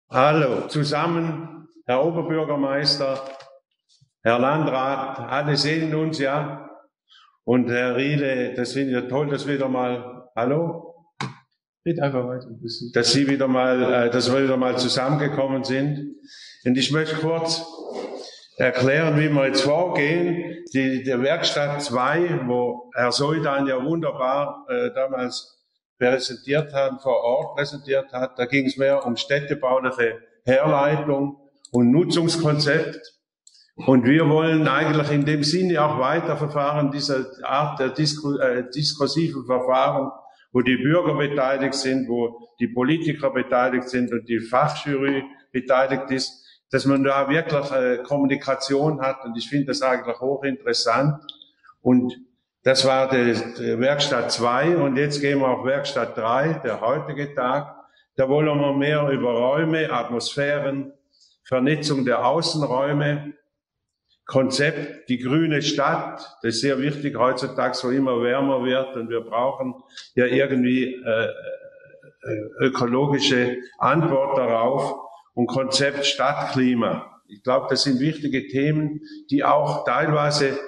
Hallo zusammen, Herr Oberbürgermeister, Herr Landrat, alle sehen uns ja. Und Herr Riele, das finde ich toll, dass wieder mal, hallo? Red einfach weiter ein bisschen. Dass wir wieder mal zusammengekommen sind. Und ich möchte kurz erklären, wie wir jetzt vorgehen. Der Werkstatt 2, wo Herr Soidan ja wunderbar damals präsentiert hat, vor Ort präsentiert hat, da ging es mehr um städtebauliche Herleitung und Nutzungskonzept. Und wir wollen eigentlich in dem Sinne auch weiterverfahren, diese Art der diskursiven Verfahren, wo die Bürger beteiligt sind, wo die Politiker beteiligt sind und die Fachjury beteiligt ist, dass man da wirklich Kommunikation hat. Und ich finde das eigentlich hochinteressant. Und das war die Werkstatt 2 und jetzt gehen wir auf Werkstatt 3, der heutige Tag. Da wollen wir mehr über Räume, Atmosphären, Vernetzung der Außenräume, Konzept, die grüne Stadt, das ist sehr wichtig heutzutage, wo immer wärmer wird und wir brauchen ja irgendwie ökologische Antwort darauf und Konzept Stadtklima. Ich glaube, das sind wichtige Themen, die auch teilweise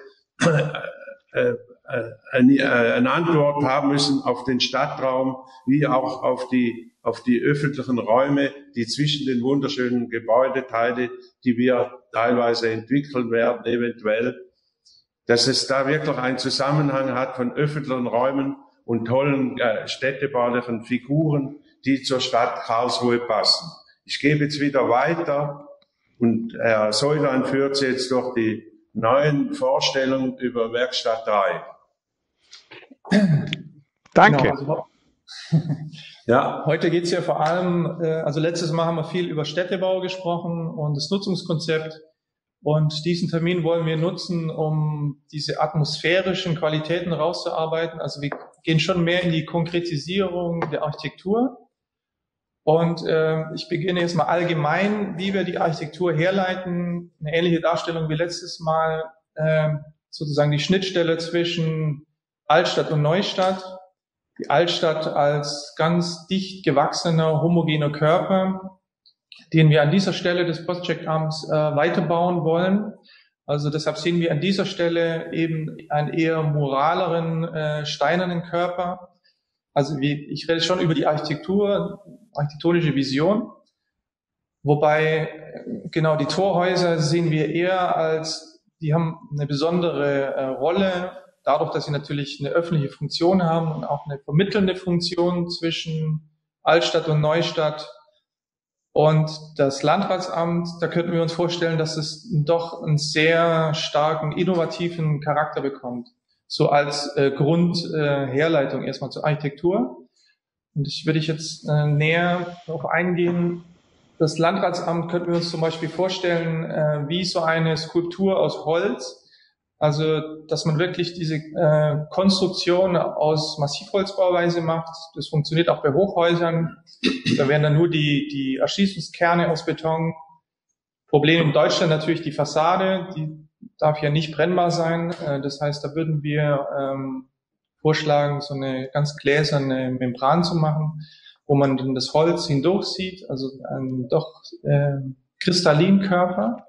eine Antwort haben müssen auf den Stadtraum, wie auch auf die öffentlichen Räume, die zwischen den wunderschönen Gebäudeteile, die wir teilweise entwickeln werden, eventuell, dass es da wirklich einen Zusammenhang hat von öffentlichen Räumen und tollen städtebaulichen Figuren, die zur Stadt Karlsruhe passen. Ich gebe jetzt wieder weiter und Herr Soidan führt Sie jetzt durch die neuen Vorstellungen über Werkstatt 3. Danke. Genau, ja. Heute geht es ja vor allem, also letztes Mal haben wir viel über Städtebau gesprochen und das Nutzungskonzept. Und diesen Termin wollen wir nutzen, um diese atmosphärischen Qualitäten rauszuarbeiten. Also wir gehen schon mehr in die Konkretisierung der Architektur. Und ich beginne jetzt mal allgemein, wie wir die Architektur herleiten. Eine ähnliche Darstellung wie letztes Mal, sozusagen die Schnittstelle zwischen Altstadt und Neustadt. Die Altstadt als ganz dicht gewachsener, homogener Körper, den wir an dieser Stelle des Postcheckamts weiterbauen wollen. Also deshalb sehen wir an dieser Stelle eben einen eher muraleren, steinernen Körper. Also ich rede schon über die architektonische Vision. Wobei genau die Torhäuser sehen wir eher als, die haben eine besondere Rolle, dadurch, dass sie natürlich eine öffentliche Funktion haben und auch eine vermittelnde Funktion zwischen Altstadt und Neustadt. Und das Landratsamt, da könnten wir uns vorstellen, dass es doch einen sehr starken, innovativen Charakter bekommt. So als Grundherleitung erstmal zur Architektur. Und ich würde jetzt näher darauf eingehen. Das Landratsamt könnten wir uns zum Beispiel vorstellen, wie so eine Skulptur aus Holz. Also, dass man wirklich diese Konstruktion aus Massivholzbauweise macht. Das funktioniert auch bei Hochhäusern. Da wären dann nur die Erschließungskerne aus Beton. Problem in Deutschland natürlich die Fassade, die darf ja nicht brennbar sein. Das heißt, da würden wir vorschlagen, so eine ganz gläserne Membran zu machen, wo man dann das Holz hindurch sieht, also einen doch kristallinen Körper.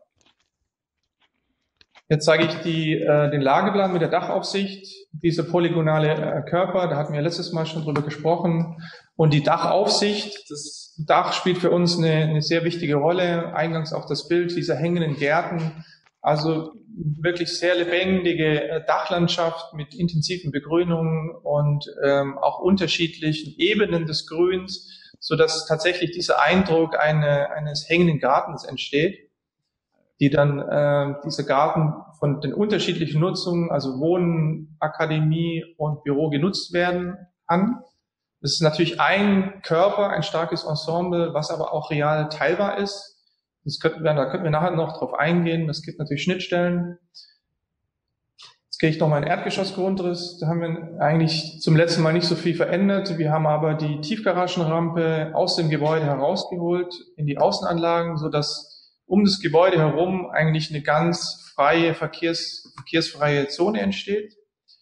Jetzt zeige ich den Lageplan mit der Dachaufsicht. Dieser polygonale Körper, da hatten wir letztes Mal schon drüber gesprochen. Und die Dachaufsicht, das Dach spielt für uns eine sehr wichtige Rolle. Eingangs auch das Bild dieser hängenden Gärten. Also wirklich sehr lebendige Dachlandschaft mit intensiven Begrünungen und auch unterschiedlichen Ebenen des Grüns, sodass tatsächlich dieser Eindruck eines hängenden Gartens entsteht, die dann dieser Garten von den unterschiedlichen Nutzungen, also Wohnen, Akademie und Büro genutzt werden kann. Das ist natürlich ein Körper, ein starkes Ensemble, was aber auch real teilbar ist. Da könnten wir nachher noch drauf eingehen. Es gibt natürlich Schnittstellen. Jetzt gehe ich noch mal in den Erdgeschossgrundriss. Da haben wir eigentlich zum letzten Mal nicht so viel verändert. Wir haben aber die Tiefgaragenrampe aus dem Gebäude herausgeholt in die Außenanlagen, sodass um das Gebäude herum eigentlich eine ganz freie, verkehrsfreie Zone entsteht.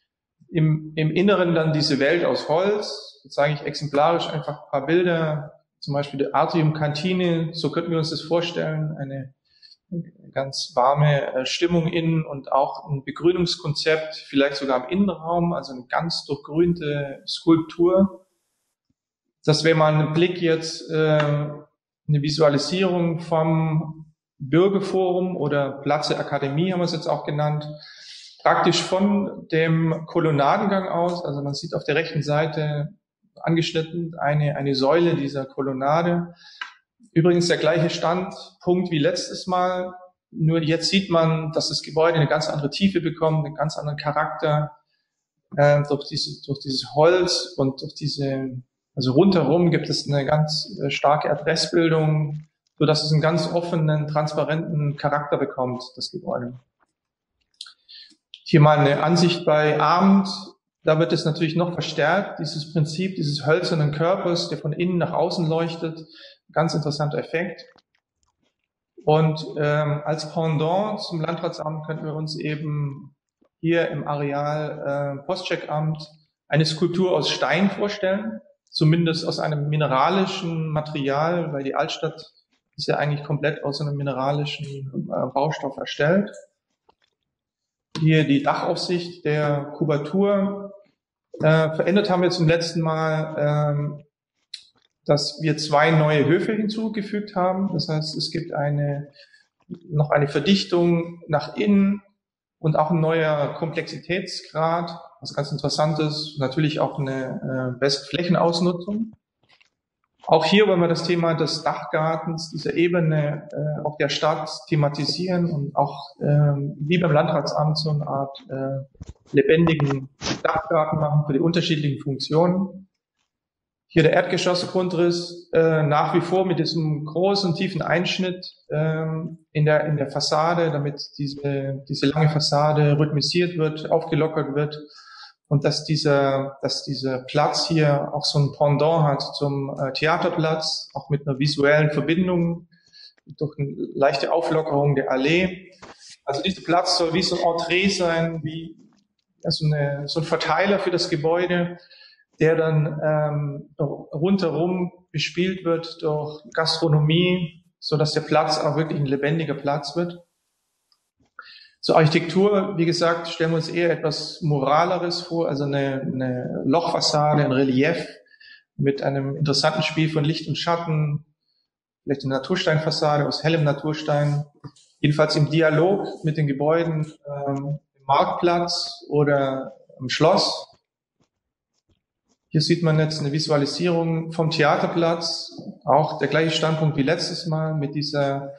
Im Inneren dann diese Welt aus Holz. Jetzt zeige ich exemplarisch einfach ein paar Bilder, zum Beispiel die Atriumkantine, so könnten wir uns das vorstellen, eine ganz warme Stimmung innen und auch ein Begrünungskonzept, vielleicht sogar im Innenraum, also eine ganz durchgrünte Skulptur. Das wäre mal ein Blick jetzt, eine Visualisierung vom Bürgerforum oder Platz der Akademie haben wir es jetzt auch genannt, praktisch von dem Kolonnadengang aus, also man sieht auf der rechten Seite angeschnitten eine Säule dieser Kolonnade. Übrigens der gleiche Standpunkt wie letztes Mal, nur jetzt sieht man, dass das Gebäude eine ganz andere Tiefe bekommt, einen ganz anderen Charakter, durch dieses Holz und durch also rundherum gibt es eine ganz starke Adressbildung, so dass es einen ganz offenen, transparenten Charakter bekommt, das Gebäude. Hier mal eine Ansicht bei Abend. Da wird es natürlich noch verstärkt, dieses Prinzip dieses hölzernen Körpers, der von innen nach außen leuchtet. Ganz interessanter Effekt. Und als Pendant zum Landratsamt könnten wir uns eben hier im Areal Postcheckamt eine Skulptur aus Stein vorstellen, zumindest aus einem mineralischen Material, weil die Altstadt ist ja eigentlich komplett aus einem mineralischen Baustoff erstellt. Hier die Dachaufsicht der Kubatur. Verändert haben wir zum letzten Mal, dass wir 2 neue Höfe hinzugefügt haben. Das heißt, es gibt noch eine Verdichtung nach innen und auch ein neuer Komplexitätsgrad, was ganz interessant ist. Natürlich auch eine bessere Flächenausnutzung. Auch hier wollen wir das Thema des Dachgartens, dieser Ebene auf der Stadt thematisieren und auch wie beim Landratsamt so eine Art lebendigen Dachgarten machen für die unterschiedlichen Funktionen. Hier der Erdgeschossgrundriss, nach wie vor mit diesem großen, tiefen Einschnitt in der Fassade, damit diese lange Fassade rhythmisiert wird, aufgelockert wird. Und dass dieser Platz hier auch so ein Pendant hat zum Theaterplatz, auch mit einer visuellen Verbindung durch eine leichte Auflockerung der Allee. Also dieser Platz soll wie so ein Entree sein, wie so ein Verteiler für das Gebäude, der dann rundherum bespielt wird durch Gastronomie, so dass der Platz auch wirklich ein lebendiger Platz wird. Zur Architektur, wie gesagt, stellen wir uns eher etwas Muraleres vor, also eine Lochfassade, ein Relief mit einem interessanten Spiel von Licht und Schatten, vielleicht eine Natursteinfassade aus hellem Naturstein, jedenfalls im Dialog mit den Gebäuden im Marktplatz oder im Schloss. Hier sieht man jetzt eine Visualisierung vom Theaterplatz, auch der gleiche Standpunkt wie letztes Mal mit dieser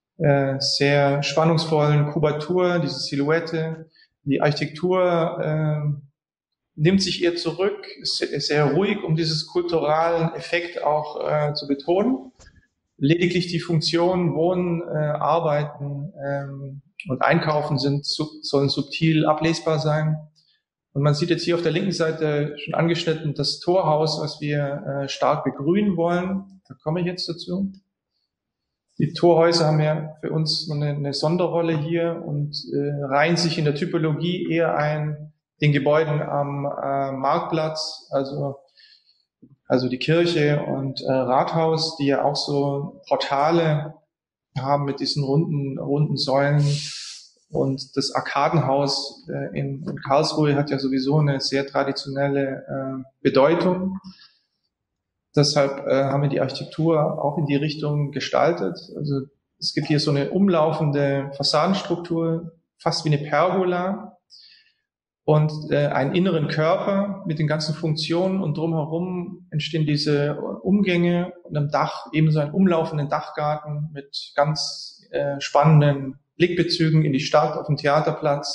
sehr spannungsvollen Kubatur, diese Silhouette. Die Architektur nimmt sich eher zurück, ist sehr ruhig, um dieses kulturalen Effekt auch zu betonen. Lediglich die Funktionen Wohnen, Arbeiten und Einkaufen sollen subtil ablesbar sein. Und man sieht jetzt hier auf der linken Seite schon angeschnitten das Torhaus, was wir stark begrünen wollen. Da komme ich jetzt dazu. Die Torhäuser haben ja für uns eine Sonderrolle hier und reihen sich in der Typologie eher ein den Gebäuden am Marktplatz, also die Kirche und Rathaus, die ja auch so Portale haben mit diesen runden Säulen. Und das Arkadenhaus in Karlsruhe hat ja sowieso eine sehr traditionelle Bedeutung. Deshalb haben wir die Architektur auch in die Richtung gestaltet. Also es gibt hier so eine umlaufende Fassadenstruktur, fast wie eine Pergola und einen inneren Körper mit den ganzen Funktionen und drumherum entstehen diese Umgänge und am Dach ebenso einen umlaufenden Dachgarten mit ganz spannenden Blickbezügen in die Stadt, auf den Theaterplatz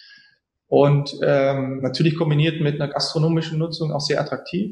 und natürlich kombiniert mit einer gastronomischen Nutzung auch sehr attraktiv.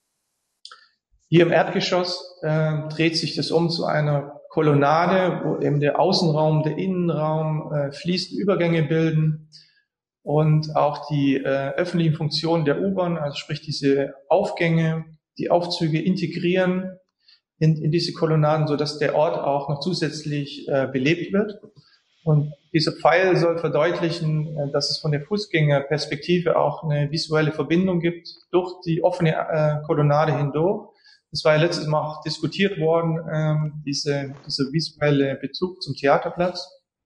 Hier im Erdgeschoss dreht sich das um zu einer Kolonnade, wo eben der Außenraum, der Innenraum fließende Übergänge bilden und auch die öffentlichen Funktionen der U-Bahn, also sprich diese Aufgänge, die Aufzüge integrieren in diese Kolonnaden, so dass der Ort auch noch zusätzlich belebt wird. Und dieser Pfeil soll verdeutlichen, dass es von der Fußgängerperspektive auch eine visuelle Verbindung gibt durch die offene Kolonnade hindurch. Das war ja letztes Mal auch diskutiert worden, dieser visuelle Bezug zum Theaterplatz.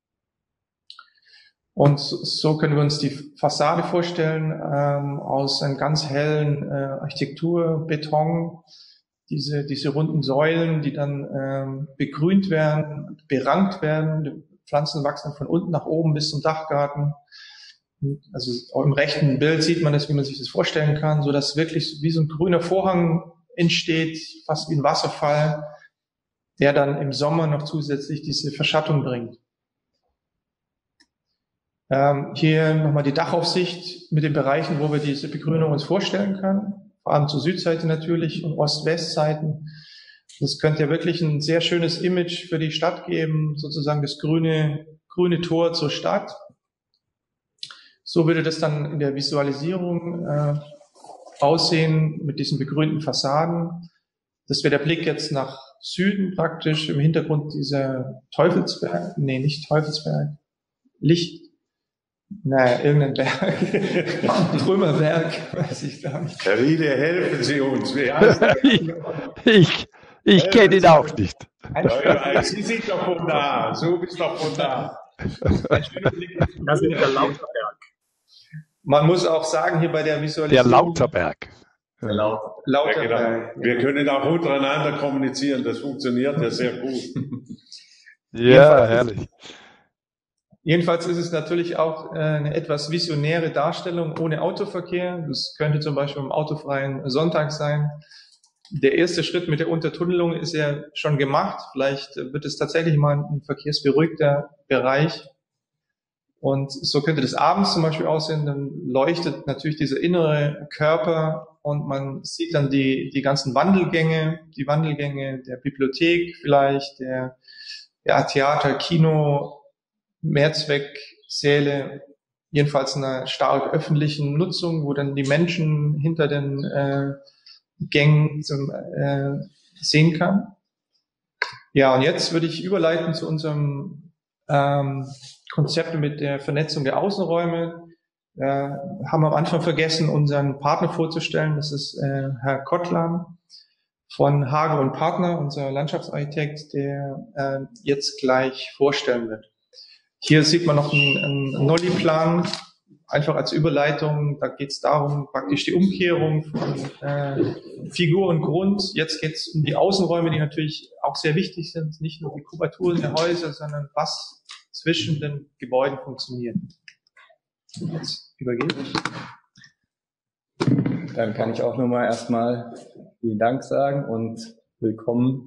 Und so können wir uns die Fassade vorstellen, aus einem ganz hellen Architekturbeton, diese runden Säulen, die dann begrünt werden, berankt werden. Die Pflanzen wachsen von unten nach oben bis zum Dachgarten. Also auch im rechten Bild sieht man das, wie man sich das vorstellen kann, so dass wirklich wie so ein grüner Vorhang entsteht, fast wie ein Wasserfall, der dann im Sommer noch zusätzlich diese Verschattung bringt. Hier nochmal die Dachaufsicht mit den Bereichen, wo wir diese Begrünung uns vorstellen können. Vor allem zur Südseite natürlich und Ost-West-Seiten. Das könnte ja wirklich ein sehr schönes Image für die Stadt geben, sozusagen das grüne Tor zur Stadt. So würde das dann in der Visualisierung aussehen mit diesen begrünten Fassaden. Das wäre der Blick jetzt nach Süden praktisch, im Hintergrund dieser Teufelsberg, nee, nicht Teufelsberg, irgendein Berg, Trümmerberg, weiß ich gar nicht. Herr Riede, helfen Sie uns. Wie heißt der? Ich kenne ihn auch nicht. Sie sind doch von da, so bist doch von da. Ein schöner Blick. Das ist der Lauterberg. Man muss auch sagen, hier bei der Visualisierung. Der Lauterberg. Lauterberg. Ja, genau. Wir können auch untereinander kommunizieren, das funktioniert ja sehr gut. Ja, herrlich. Jedenfalls ist es natürlich auch eine etwas visionäre Darstellung ohne Autoverkehr. Das könnte zum Beispiel am autofreien Sonntag sein. Der erste Schritt mit der Untertunnelung ist ja schon gemacht. Vielleicht wird es tatsächlich mal ein verkehrsberuhigter Bereich. Und so könnte das abends zum Beispiel aussehen. Dann leuchtet natürlich dieser innere Körper und man sieht dann die ganzen Wandelgänge, der Bibliothek vielleicht, der Theater, Kino, Mehrzwecksäle, jedenfalls einer stark öffentlichen Nutzung, wo dann die Menschen hinter den Gängen sehen kann. Ja, und jetzt würde ich überleiten zu unserem Konzept mit der Vernetzung der Außenräume. Haben wir am Anfang vergessen, unseren Partner vorzustellen. Das ist Herr Kottlam von Hager und Partner, unser Landschaftsarchitekt, der jetzt gleich vorstellen wird. Hier sieht man noch einen Nolli-Plan, einfach als Überleitung. Da geht es darum, praktisch die Umkehrung von Figur und Grund. Jetzt geht es um die Außenräume, die natürlich auch sehr wichtig sind. Nicht nur die Kubaturen der Häuser, sondern was zwischen den Gebäuden funktioniert. Jetzt übergebe ich. Dann kann ich auch nochmal erstmal vielen Dank sagen und willkommen.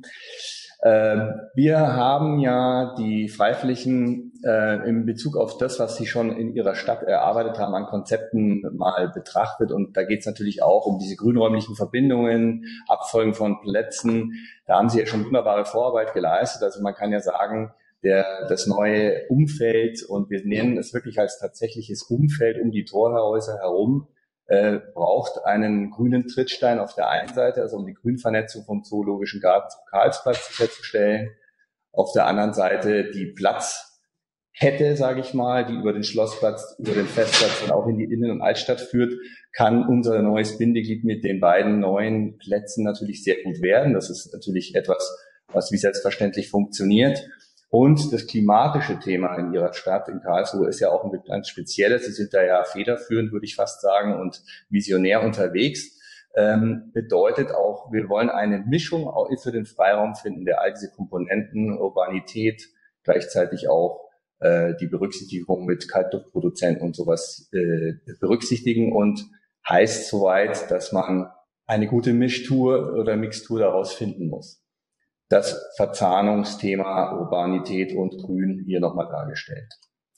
Wir haben ja die Freiflächen in Bezug auf das, was Sie schon in Ihrer Stadt erarbeitet haben, an Konzepten mal betrachtet. Und da geht es natürlich auch um diese grünräumlichen Verbindungen, Abfolgen von Plätzen. Da haben Sie ja schon wunderbare Vorarbeit geleistet. Also man kann ja sagen, das neue Umfeld, und wir nennen es wirklich als tatsächliches Umfeld um die Torhäuser herum, braucht einen grünen Trittstein auf der einen Seite, also um die Grünvernetzung vom Zoologischen Garten zum Karlsplatz sicherzustellen. Auf der anderen Seite die Platzkette, sage ich mal, die über den Schlossplatz, über den Festplatz und auch in die Innen- und Altstadt führt, kann unser neues Bindeglied mit den beiden neuen Plätzen natürlich sehr gut werden. Das ist natürlich etwas, was wie selbstverständlich funktioniert. Und das klimatische Thema in Ihrer Stadt, in Karlsruhe, ist ja auch ein ganz spezielles. Sie sind da ja federführend, würde ich fast sagen, und visionär unterwegs. Bedeutet auch, wir wollen eine Mischung auch für den Freiraum finden, der all diese Komponenten, Urbanität, gleichzeitig auch die Berücksichtigung mit Kaltduftproduzenten und sowas berücksichtigen, und heißt soweit, dass man eine gute Mischtour oder Mixtur daraus finden muss. Das Verzahnungsthema Urbanität und Grün hier nochmal dargestellt.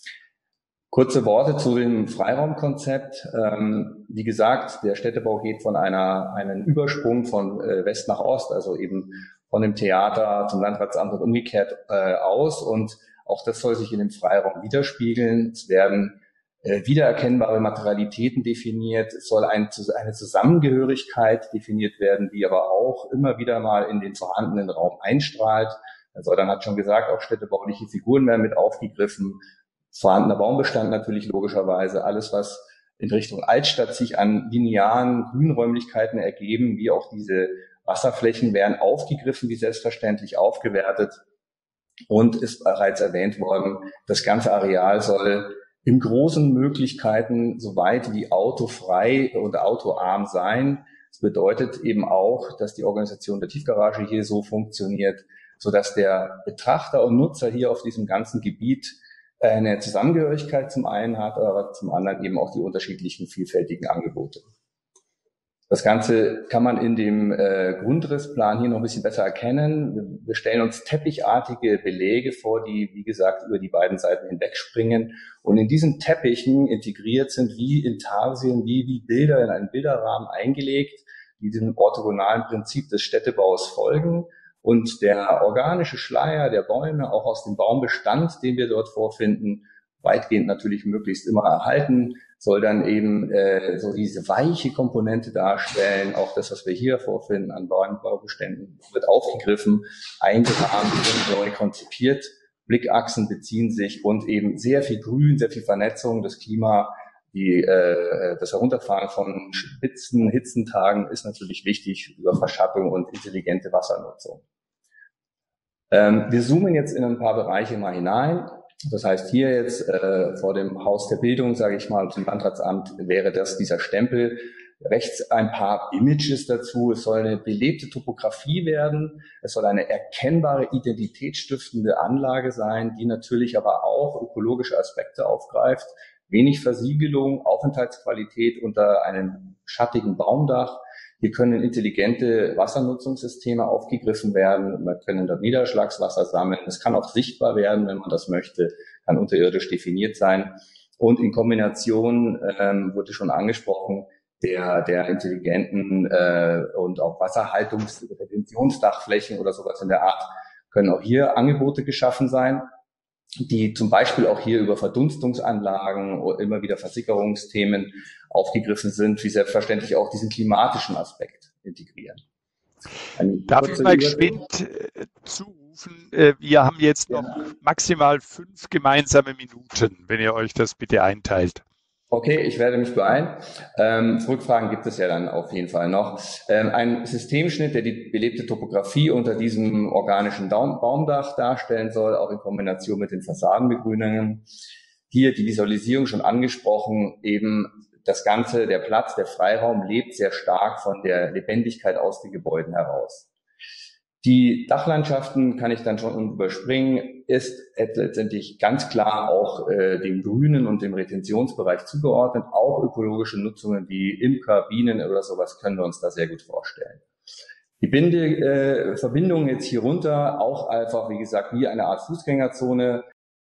Kurze Worte zu dem Freiraumkonzept. Wie gesagt, der Städtebau geht von einem Übersprung von West nach Ost, also eben von dem Theater zum Landratsamt und umgekehrt aus. Und auch das soll sich in dem Freiraum widerspiegeln. Es werden wiedererkennbare Materialitäten definiert. Es soll eine Zusammengehörigkeit definiert werden, die aber auch immer wieder mal in den vorhandenen Raum einstrahlt. Herr Soldern hat schon gesagt, auch städtebauliche Figuren werden mit aufgegriffen. Vorhandener Baumbestand natürlich logischerweise. Alles, was in Richtung Altstadt sich an linearen Grünräumlichkeiten ergeben, wie auch diese Wasserflächen werden aufgegriffen, wie selbstverständlich aufgewertet. Und ist bereits erwähnt worden, das ganze Areal soll im großen Möglichkeiten so weit wie autofrei und autoarm sein. Das bedeutet eben auch, dass die Organisation der Tiefgarage hier so funktioniert, sodass der Betrachter und Nutzer hier auf diesem ganzen Gebiet eine Zusammengehörigkeit zum einen hat, aber zum anderen eben auch die unterschiedlichen, vielfältigen Angebote. Das Ganze kann man in dem Grundrissplan hier noch ein bisschen besser erkennen. Wir stellen uns teppichartige Belege vor, die, wie gesagt, über die beiden Seiten hinwegspringen. Und in diesen Teppichen integriert sind wie Intarsien, wie Bilder in einen Bilderrahmen eingelegt, die dem orthogonalen Prinzip des Städtebaus folgen. Und der organische Schleier der Bäume, auch aus dem Baumbestand, den wir dort vorfinden, weitgehend natürlich möglichst immer erhalten, soll dann eben so diese weiche Komponente darstellen. Auch das, was wir hier vorfinden an Baubeständen, wird aufgegriffen, eingerahmt und neu konzipiert. Blickachsen beziehen sich und eben sehr viel Grün, sehr viel Vernetzung. Das Klima, das Herunterfahren von spitzen Hitzentagen ist natürlich wichtig über Verschattung und intelligente Wassernutzung. Wir zoomen jetzt in ein paar Bereiche mal hinein. Das heißt, hier jetzt vor dem Haus der Bildung, sage ich mal, dem Landratsamt, wäre das dieser Stempel. Rechts ein paar Images dazu. Es soll eine belebte Topografie werden. Es soll eine erkennbare, identitätsstiftende Anlage sein, die natürlich aber auch ökologische Aspekte aufgreift. Wenig Versiegelung, Aufenthaltsqualität unter einem schattigen Baumdach. Hier können intelligente Wassernutzungssysteme aufgegriffen werden. Man können dort Niederschlagswasser sammeln. Es kann auch sichtbar werden, wenn man das möchte, kann unterirdisch definiert sein. Und in Kombination, wurde schon angesprochen, der intelligenten und auch Wasserhaltungsretentionsdachflächen oder sowas in der Art, können auch hier Angebote geschaffen sein, die zum Beispiel auch hier über Verdunstungsanlagen oder immer wieder Versickerungsthemen aufgegriffen sind, wie selbstverständlich auch diesen klimatischen Aspekt integrieren. Darf ich mal geschwind zurufen? Wir haben jetzt noch maximal 5 gemeinsame Minuten, wenn ihr euch das bitte einteilt. Okay, ich werde mich beeilen. Rückfragen gibt es ja dann auf jeden Fall noch. Ein Systemschnitt, der die belebte Topografie unter diesem organischen Baumdach darstellen soll, auch in Kombination mit den Fassadenbegrünungen. Hier die Visualisierung schon angesprochen, eben das Ganze, der Platz, der Freiraum lebt sehr stark von der Lebendigkeit aus den Gebäuden heraus. Die Dachlandschaften kann ich dann schon überspringen, ist letztendlich ganz klar auch dem Grünen und dem Retentionsbereich zugeordnet. Auch ökologische Nutzungen wie Imker, Bienen oder sowas können wir uns da sehr gut vorstellen. Die Verbindungen jetzt hier runter, auch einfach, wie gesagt, wie eine Art Fußgängerzone,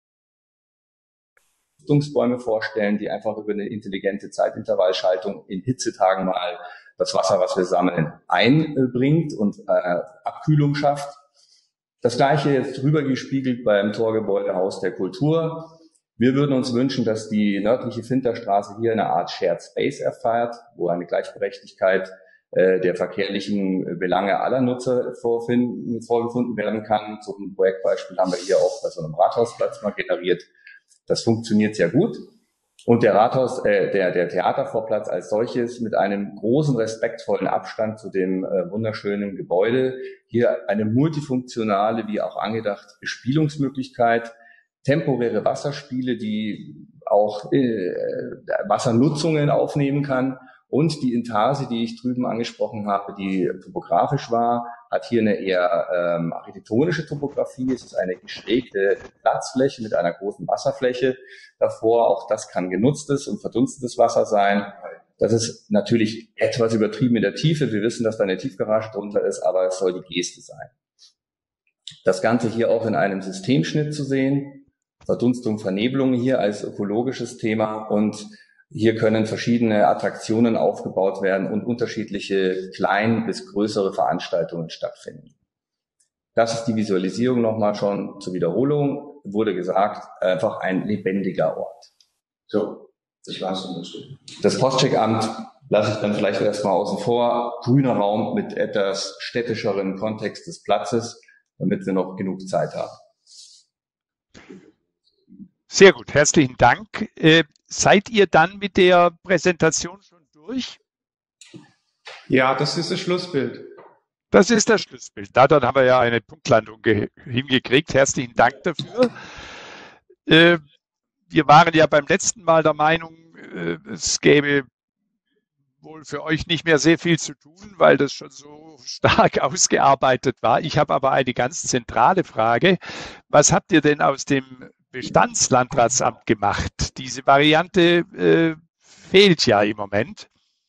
Bäume vorstellen, die einfach über eine intelligente Zeitintervallschaltung in Hitzetagen mal das Wasser, was wir sammeln, einbringt und Abkühlung schafft. Das Gleiche jetzt drüber gespiegelt beim Torgebäude Haus der Kultur. Wir würden uns wünschen, dass die nördliche Finterstraße hier eine Art Shared Space erfährt, wo eine Gleichberechtigkeit der verkehrlichen Belange aller Nutzer vorgefunden werden kann. Zum Projektbeispiel haben wir hier auch bei so einem Rathausplatz mal generiert. Das funktioniert sehr gut. Und der der Theatervorplatz als solches mit einem großen, respektvollen Abstand zu dem wunderschönen Gebäude. Hier eine multifunktionale, wie auch angedacht, Bespielungsmöglichkeit, temporäre Wasserspiele, die auch Wassernutzungen aufnehmen kann. Und die Intarsie, die ich drüben angesprochen habe, die topografisch war, hat hier eine eher architektonische Topografie. Es ist eine geschrägte Platzfläche mit einer großen Wasserfläche davor. Auch das kann genutztes und verdunstetes Wasser sein. Das ist natürlich etwas übertrieben in der Tiefe. Wir wissen, dass da eine Tiefgarage drunter ist, aber es soll die Geste sein. Das Ganze hier auch in einem Systemschnitt zu sehen. Verdunstung, Vernebelung hier als ökologisches Thema, und hier können verschiedene Attraktionen aufgebaut werden und unterschiedliche klein bis größere Veranstaltungen stattfinden. Das ist die Visualisierung nochmal schon zur Wiederholung. Wurde gesagt, einfach ein lebendiger Ort. So, das war's schon dazu. Das Postcheckamt lasse ich dann vielleicht erstmal außen vor. Grüner Raum mit etwas städtischeren Kontext des Platzes, damit wir noch genug Zeit haben. Sehr gut, herzlichen Dank. Seid ihr dann mit der Präsentation schon durch? Ja, das ist das Schlussbild. Das ist das Schlussbild. Dann haben wir ja eine Punktlandung hingekriegt. Herzlichen Dank dafür. Wir waren ja beim letzten Mal der Meinung, es gäbe wohl für euch nicht mehr sehr viel zu tun, weil das schon so stark ausgearbeitet war. Ich habe aber eine ganz zentrale Frage. Was habt ihr denn aus dem Bestandslandratsamt gemacht? Diese Variante fehlt ja im Moment.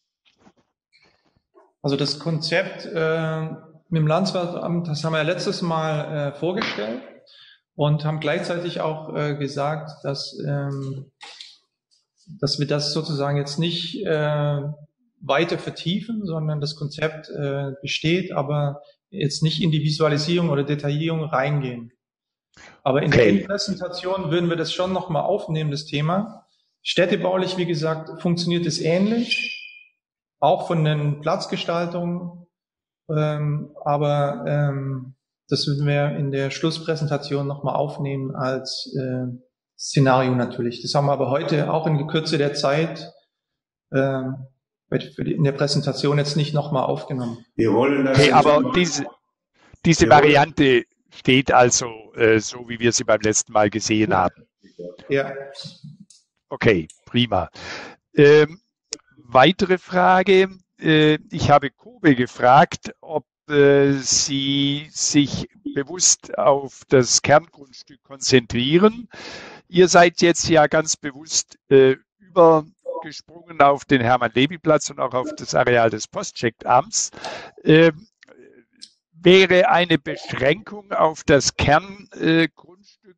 Also das Konzept mit dem Landratsamt, das haben wir ja letztes Mal vorgestellt und haben gleichzeitig auch gesagt, dass wir das sozusagen jetzt nicht weiter vertiefen, sondern das Konzept besteht, aber jetzt nicht in die Visualisierung oder Detaillierung reingehen. Aber in der Präsentation würden wir das schon nochmal aufnehmen, das Thema. Städtebaulich, wie gesagt, funktioniert es ähnlich, auch von den Platzgestaltungen, aber das würden wir in der Schlusspräsentation nochmal aufnehmen als Szenario natürlich. Das haben wir aber heute auch in Kürze der Zeit in der Präsentation jetzt nicht nochmal aufgenommen. Wir wollen das aber diese Variante steht also so, wie wir sie beim letzten Mal gesehen haben. Ja. Okay, prima. Weitere Frage. Ich habe Kobe gefragt, ob Sie sich bewusst auf das Kerngrundstück konzentrieren. Ihr seid jetzt ja ganz bewusst übergesprungen auf den Hermann-Levi-Platz und auch auf das Areal des Postcheckamts. Wäre eine Beschränkung auf das Kerngrundstück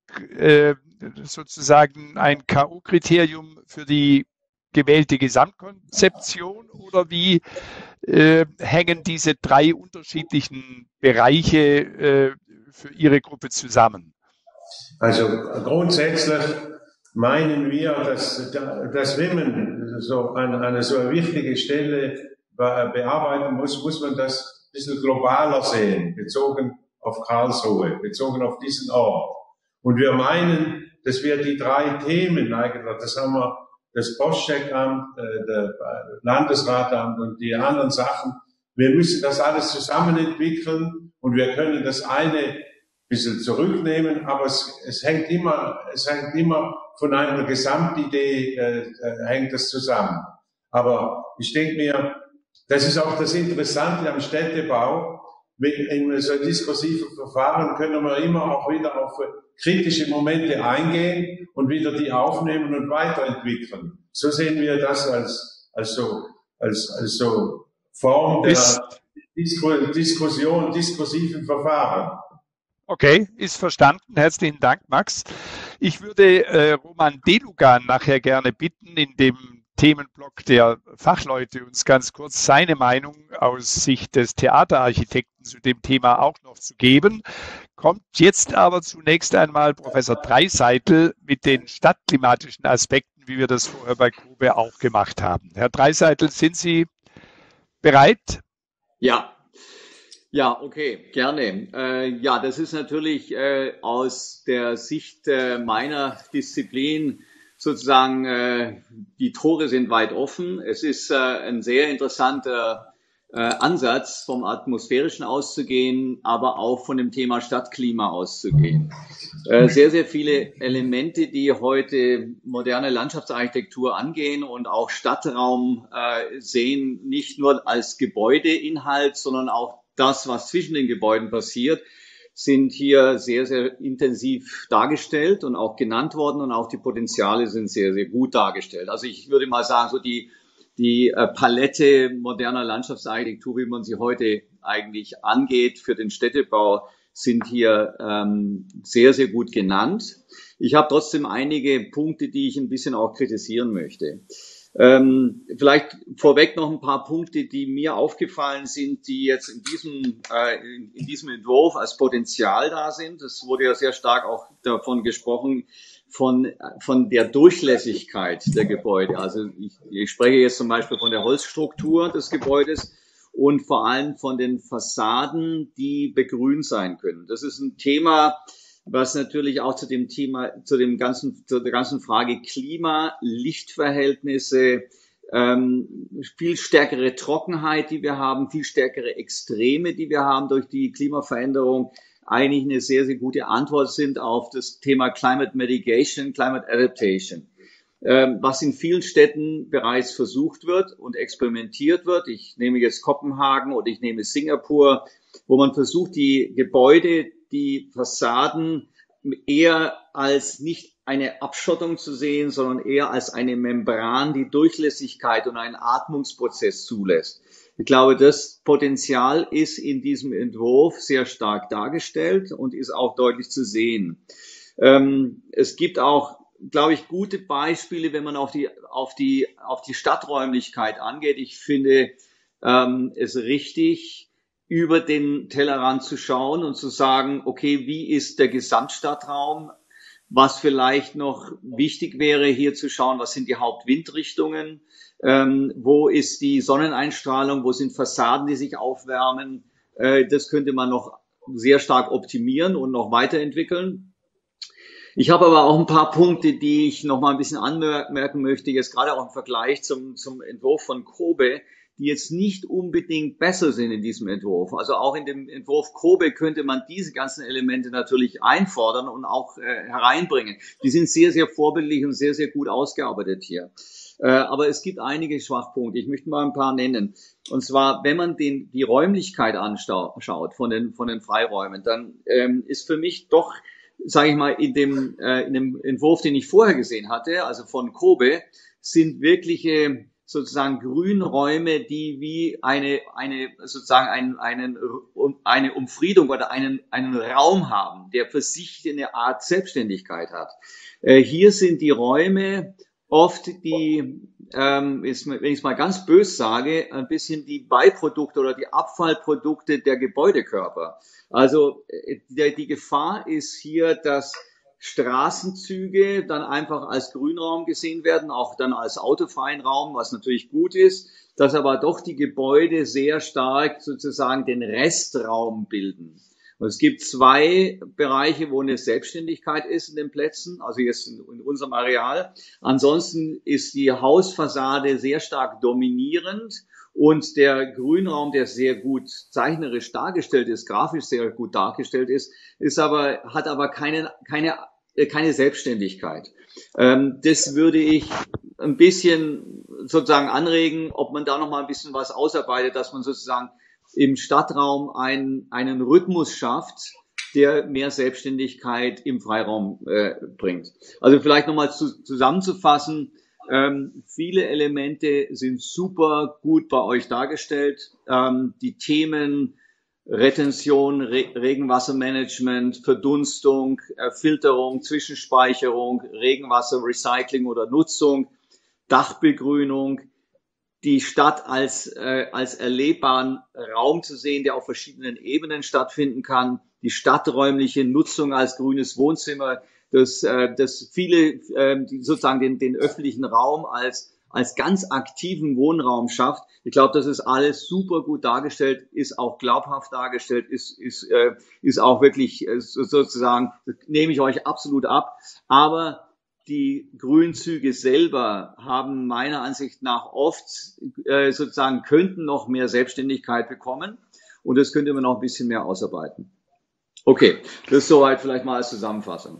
sozusagen ein K.O.-Kriterium für die gewählte Gesamtkonzeption oder wie hängen diese drei unterschiedlichen Bereiche für Ihre Gruppe zusammen? Also grundsätzlich meinen wir, dass wenn man so eine wichtige Stelle bearbeiten muss man das ein bisschen globaler sehen, bezogen auf Karlsruhe, bezogen auf diesen Ort. Und wir meinen, dass wir die drei Themen eigentlich, das haben wir, das Postcheckamt, der Landesratamt und die anderen Sachen, wir müssen das alles zusammen entwickeln und wir können das eine ein bisschen zurücknehmen, aber es hängt immer von einer Gesamtidee, hängt das zusammen. Aber ich denke mir, das ist auch das Interessante am Städtebau. In so diskursiven Verfahren können wir immer auch wieder auf kritische Momente eingehen und wieder die aufnehmen und weiterentwickeln. So sehen wir das als so Form der Diskussion, diskursiven Verfahren. Okay, ist verstanden. Herzlichen Dank, Max. Ich würde Roman Delugan nachher gerne bitten, in dem Themenblock der Fachleute uns ganz kurz seine Meinung aus Sicht des Theaterarchitekten zu dem Thema auch noch zu geben. Kommt jetzt aber zunächst einmal Professor Dreiseitel mit den stadtklimatischen Aspekten, wie wir das vorher bei Grube auch gemacht haben. Herr Dreiseitel, sind Sie bereit? Ja, okay, gerne. Ja, das ist natürlich aus der Sicht meiner Disziplin sozusagen, die Tore sind weit offen. Es ist ein sehr interessanter Ansatz, vom Atmosphärischen auszugehen, aber auch von dem Thema Stadtklima auszugehen. Sehr, sehr viele Elemente, die heute moderne Landschaftsarchitektur angehen und auch Stadtraum sehen, nicht nur als Gebäudeinhalt, sondern auch das, was zwischen den Gebäuden passiert, sind hier sehr, sehr intensiv dargestellt und auch genannt worden und auch die Potenziale sind sehr, sehr gut dargestellt. Also ich würde mal sagen, so die Palette moderner Landschaftsarchitektur, wie man sie heute eigentlich angeht für den Städtebau, sind hier sehr, sehr gut genannt. Ich habe trotzdem einige Punkte, die ich ein bisschen auch kritisieren möchte. Vielleicht vorweg noch ein paar Punkte, die mir aufgefallen sind, die jetzt in diesem Entwurf als Potenzial da sind. Es wurde ja sehr stark auch davon gesprochen, von der Durchlässigkeit der Gebäude. Also ich spreche jetzt zum Beispiel von der Holzstruktur des Gebäudes und vor allem von den Fassaden, die begrünt sein können. Das ist ein Thema, was natürlich auch zu der ganzen Frage Klima, Lichtverhältnisse, viel stärkere Trockenheit, die wir haben, viel stärkere Extreme, die wir haben durch die Klimaveränderung, eigentlich eine sehr, sehr gute Antwort sind auf das Thema Climate Mitigation, Climate Adaptation, was in vielen Städten bereits versucht wird und experimentiert wird. Ich nehme jetzt Kopenhagen oder ich nehme Singapur, wo man versucht, die Gebäude, die Fassaden eher als nicht eine Abschottung zu sehen, sondern eher als eine Membran, die Durchlässigkeit und einen Atmungsprozess zulässt. Ich glaube, das Potenzial ist in diesem Entwurf sehr stark dargestellt und ist auch deutlich zu sehen. Es gibt auch, glaube ich, gute Beispiele, wenn man auf die Stadträumlichkeit angeht. Ich finde es richtig, über den Tellerrand zu schauen und zu sagen, okay, wie ist der Gesamtstadtraum? Was vielleicht noch wichtig wäre, hier zu schauen, was sind die Hauptwindrichtungen? Wo ist die Sonneneinstrahlung? Wo sind Fassaden, die sich aufwärmen? Das könnte man noch sehr stark optimieren und noch weiterentwickeln. Ich habe aber auch ein paar Punkte, die ich noch mal ein bisschen anmerken möchte, jetzt gerade auch im Vergleich zum Entwurf von Kobe, die jetzt nicht unbedingt besser sind in diesem Entwurf. Also auch in dem Entwurf Kobe könnte man diese ganzen Elemente natürlich einfordern und auch hereinbringen. Die sind sehr, sehr vorbildlich und sehr, sehr gut ausgearbeitet hier. Aber es gibt einige Schwachpunkte. Ich möchte mal ein paar nennen. Und zwar, wenn man die Räumlichkeit anschaut von den Freiräumen, dann ist für mich doch, sage ich mal, in dem Entwurf, den ich vorher gesehen hatte, also von Kobe, sind wirkliche sozusagen Grünräume, die wie eine Umfriedung oder einen Raum haben, der für sich eine Art Selbstständigkeit hat. Hier sind die Räume oft die, wenn ich es mal ganz bös sage, ein bisschen die Beiprodukte oder die Abfallprodukte der Gebäudekörper. Also die Gefahr ist hier, dass Straßenzüge dann einfach als Grünraum gesehen werden, auch dann als autofreien Raum, was natürlich gut ist, dass aber doch die Gebäude sehr stark sozusagen den Restraum bilden. Und es gibt zwei Bereiche, wo eine Selbstständigkeit ist in den Plätzen, also jetzt in unserem Areal. Ansonsten ist die Hausfassade sehr stark dominierend und der Grünraum, der sehr gut zeichnerisch dargestellt ist, grafisch sehr gut dargestellt ist, hat aber keine Selbstständigkeit. Das würde ich ein bisschen sozusagen anregen, ob man da noch mal ein bisschen was ausarbeitet, dass man sozusagen im Stadtraum einen Rhythmus schafft, der mehr Selbstständigkeit im Freiraum bringt. Also vielleicht nochmal zusammenzufassen, viele Elemente sind super gut bei euch dargestellt. Die Themen Retention, Regenwassermanagement, Verdunstung, Filterung, Zwischenspeicherung, Regenwasserrecycling oder Nutzung, Dachbegrünung, die Stadt als erlebbaren Raum zu sehen, der auf verschiedenen Ebenen stattfinden kann, die stadträumliche Nutzung als grünes Wohnzimmer, dass viele sozusagen den öffentlichen Raum als ganz aktiven Wohnraum schafft. Ich glaube, das ist alles super gut dargestellt, ist auch glaubhaft dargestellt, ist auch wirklich sozusagen, nehme ich euch absolut ab. Aber die Grünzüge selber haben meiner Ansicht nach oft sozusagen könnten noch mehr Selbstständigkeit bekommen und das könnte man noch ein bisschen mehr ausarbeiten. Okay, das ist soweit vielleicht mal als Zusammenfassung.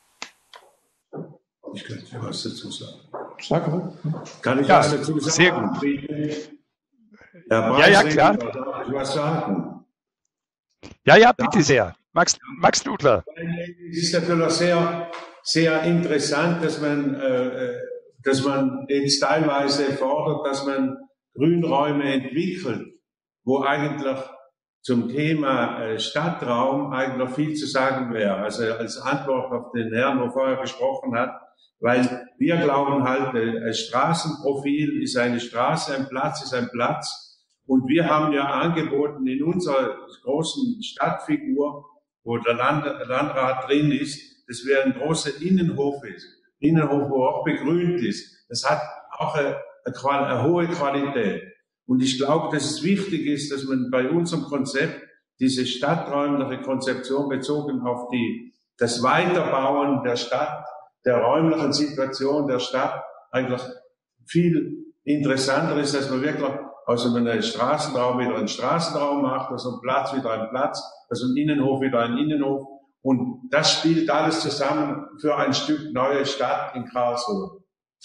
Ich könnte was dazu sagen. Kann ich was dazu sagen? Sehr gut. Ja, klar. Was sagen? Ja, bitte sehr. Max Ludler. Es ist natürlich sehr, sehr interessant, dass man jetzt teilweise fordert, dass man Grünräume entwickelt, wo eigentlich zum Thema Stadtraum eigentlich viel zu sagen wäre. Also als Antwort auf den Herrn, der vorher gesprochen hat, weil wir glauben halt, ein Straßenprofil ist eine Straße, ein Platz ist ein Platz. Und wir haben ja angeboten in unserer großen Stadtfigur, wo der Landrat drin ist, dass wir ein großer Innenhof ist. Innenhof, wo auch begrünt ist. Das hat auch eine hohe Qualität. Und ich glaube, dass es wichtig ist, dass man bei unserem Konzept diese stadträumliche Konzeption bezogen auf das Weiterbauen der Stadt, der räumlichen Situation der Stadt eigentlich viel interessanter ist, dass man wirklich aus einem Straßenraum wieder einen Straßenraum macht, aus einem Platz wieder einen Platz, aus einem Innenhof wieder einen Innenhof. Und das spielt alles zusammen für ein Stück neue Stadt in Karlsruhe.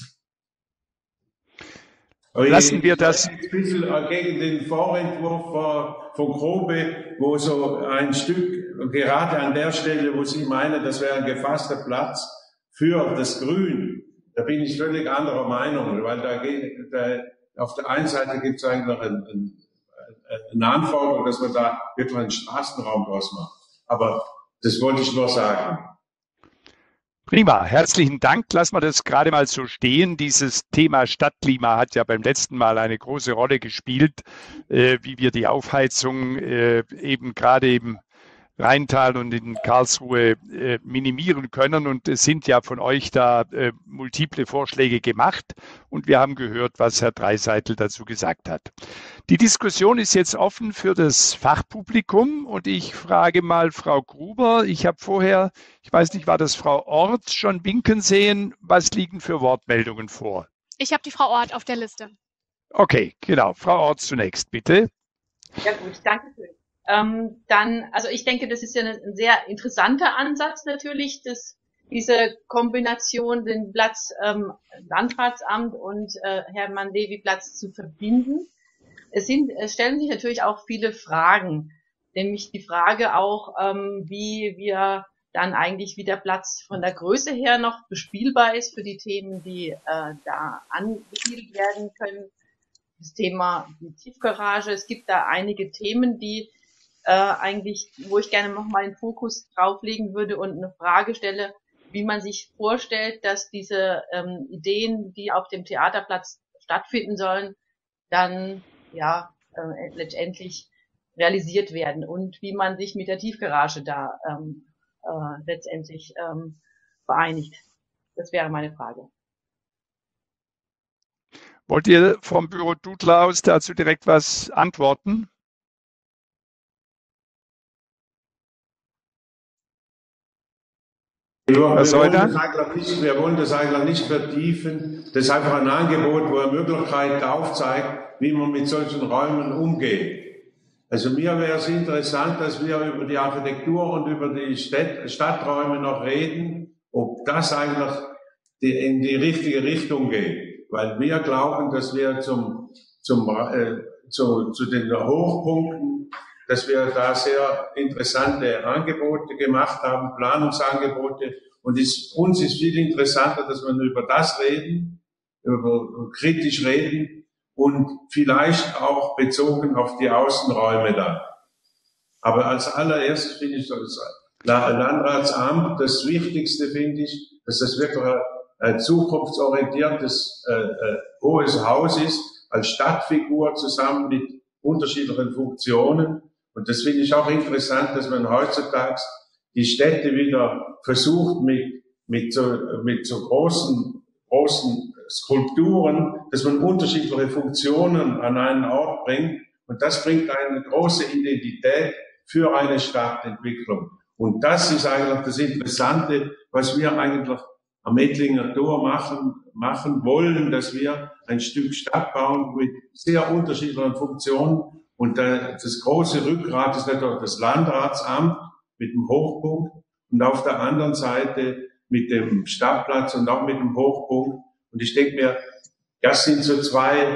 Lassen wir das ein bisschen gegen den Vorentwurf von Grobe, wo so ein Stück, gerade an der Stelle, wo Sie meinen, das wäre ein gefasster Platz für das Grün, da bin ich völlig anderer Meinung, weil auf der einen Seite gibt es eigentlich noch eine Anforderung, dass man da wirklich einen Straßenraum draus macht. Aber das wollte ich nur sagen. Prima, herzlichen Dank. Lassen wir das gerade mal so stehen. Dieses Thema Stadtklima hat ja beim letzten Mal eine große Rolle gespielt, wie wir die Aufheizung eben gerade im Rheintal und in Karlsruhe minimieren können. Und es sind ja von euch da multiple Vorschläge gemacht. Und wir haben gehört, was Herr Dreiseitel dazu gesagt hat. Die Diskussion ist jetzt offen für das Fachpublikum. Und ich frage mal Frau Gruber. Ich habe vorher, ich weiß nicht, war das Frau Ort schon winken sehen? Was liegen für Wortmeldungen vor? Ich habe die Frau Ort auf der Liste. Okay, genau. Frau Ort zunächst, bitte. Ja gut, danke schön. Also ich denke, das ist ja ein sehr interessanter Ansatz natürlich, diese Kombination, den Platz Landratsamt und Hermann-Levi-Platz zu verbinden. Es stellen sich natürlich auch viele Fragen, nämlich die Frage auch, wie wir dann eigentlich, wie der Platz von der Größe her noch bespielbar ist für die Themen, die da angesiedelt werden können. Das Thema die Tiefgarage, es gibt da einige Themen, die eigentlich, wo ich gerne nochmal den Fokus drauflegen würde und eine Frage stelle, wie man sich vorstellt, dass diese Ideen, die auf dem Theaterplatz stattfinden sollen, dann letztendlich realisiert werden und wie man sich mit der Tiefgarage da letztendlich vereinigt. Das wäre meine Frage. Wollt ihr vom Büro Dudler aus dazu direkt was antworten? Wir wollen das eigentlich nicht vertiefen. Das ist einfach ein Angebot, wo eine Möglichkeit aufzeigt, wie man mit solchen Räumen umgeht. Also mir wäre es interessant, dass wir über die Architektur und über die Stadträume noch reden, ob das eigentlich in die richtige Richtung geht. Weil wir glauben, dass wir zu den Hochpunkten, dass wir da sehr interessante Angebote gemacht haben, Planungsangebote. Und uns ist viel interessanter, dass wir über das reden, kritisch reden und vielleicht auch bezogen auf die Außenräume dann. Aber als allererstes finde ich das Landratsamt das Wichtigste, finde ich, dass das wirklich ein zukunftsorientiertes hohes Haus ist, als Stadtfigur zusammen mit unterschiedlichen Funktionen. Und das finde ich auch interessant, dass man heutzutage die Städte wieder versucht mit so großen Skulpturen, dass man unterschiedliche Funktionen an einen Ort bringt. Und das bringt eine große Identität für eine Stadtentwicklung. Und das ist eigentlich das Interessante, was wir eigentlich am Ettlinger Tor machen wollen, dass wir ein Stück Stadt bauen mit sehr unterschiedlichen Funktionen. Und das große Rückgrat ist natürlich das Landratsamt mit dem Hochpunkt und auf der anderen Seite mit dem Stadtplatz und auch mit dem Hochpunkt. Und ich denke mir, das sind so zwei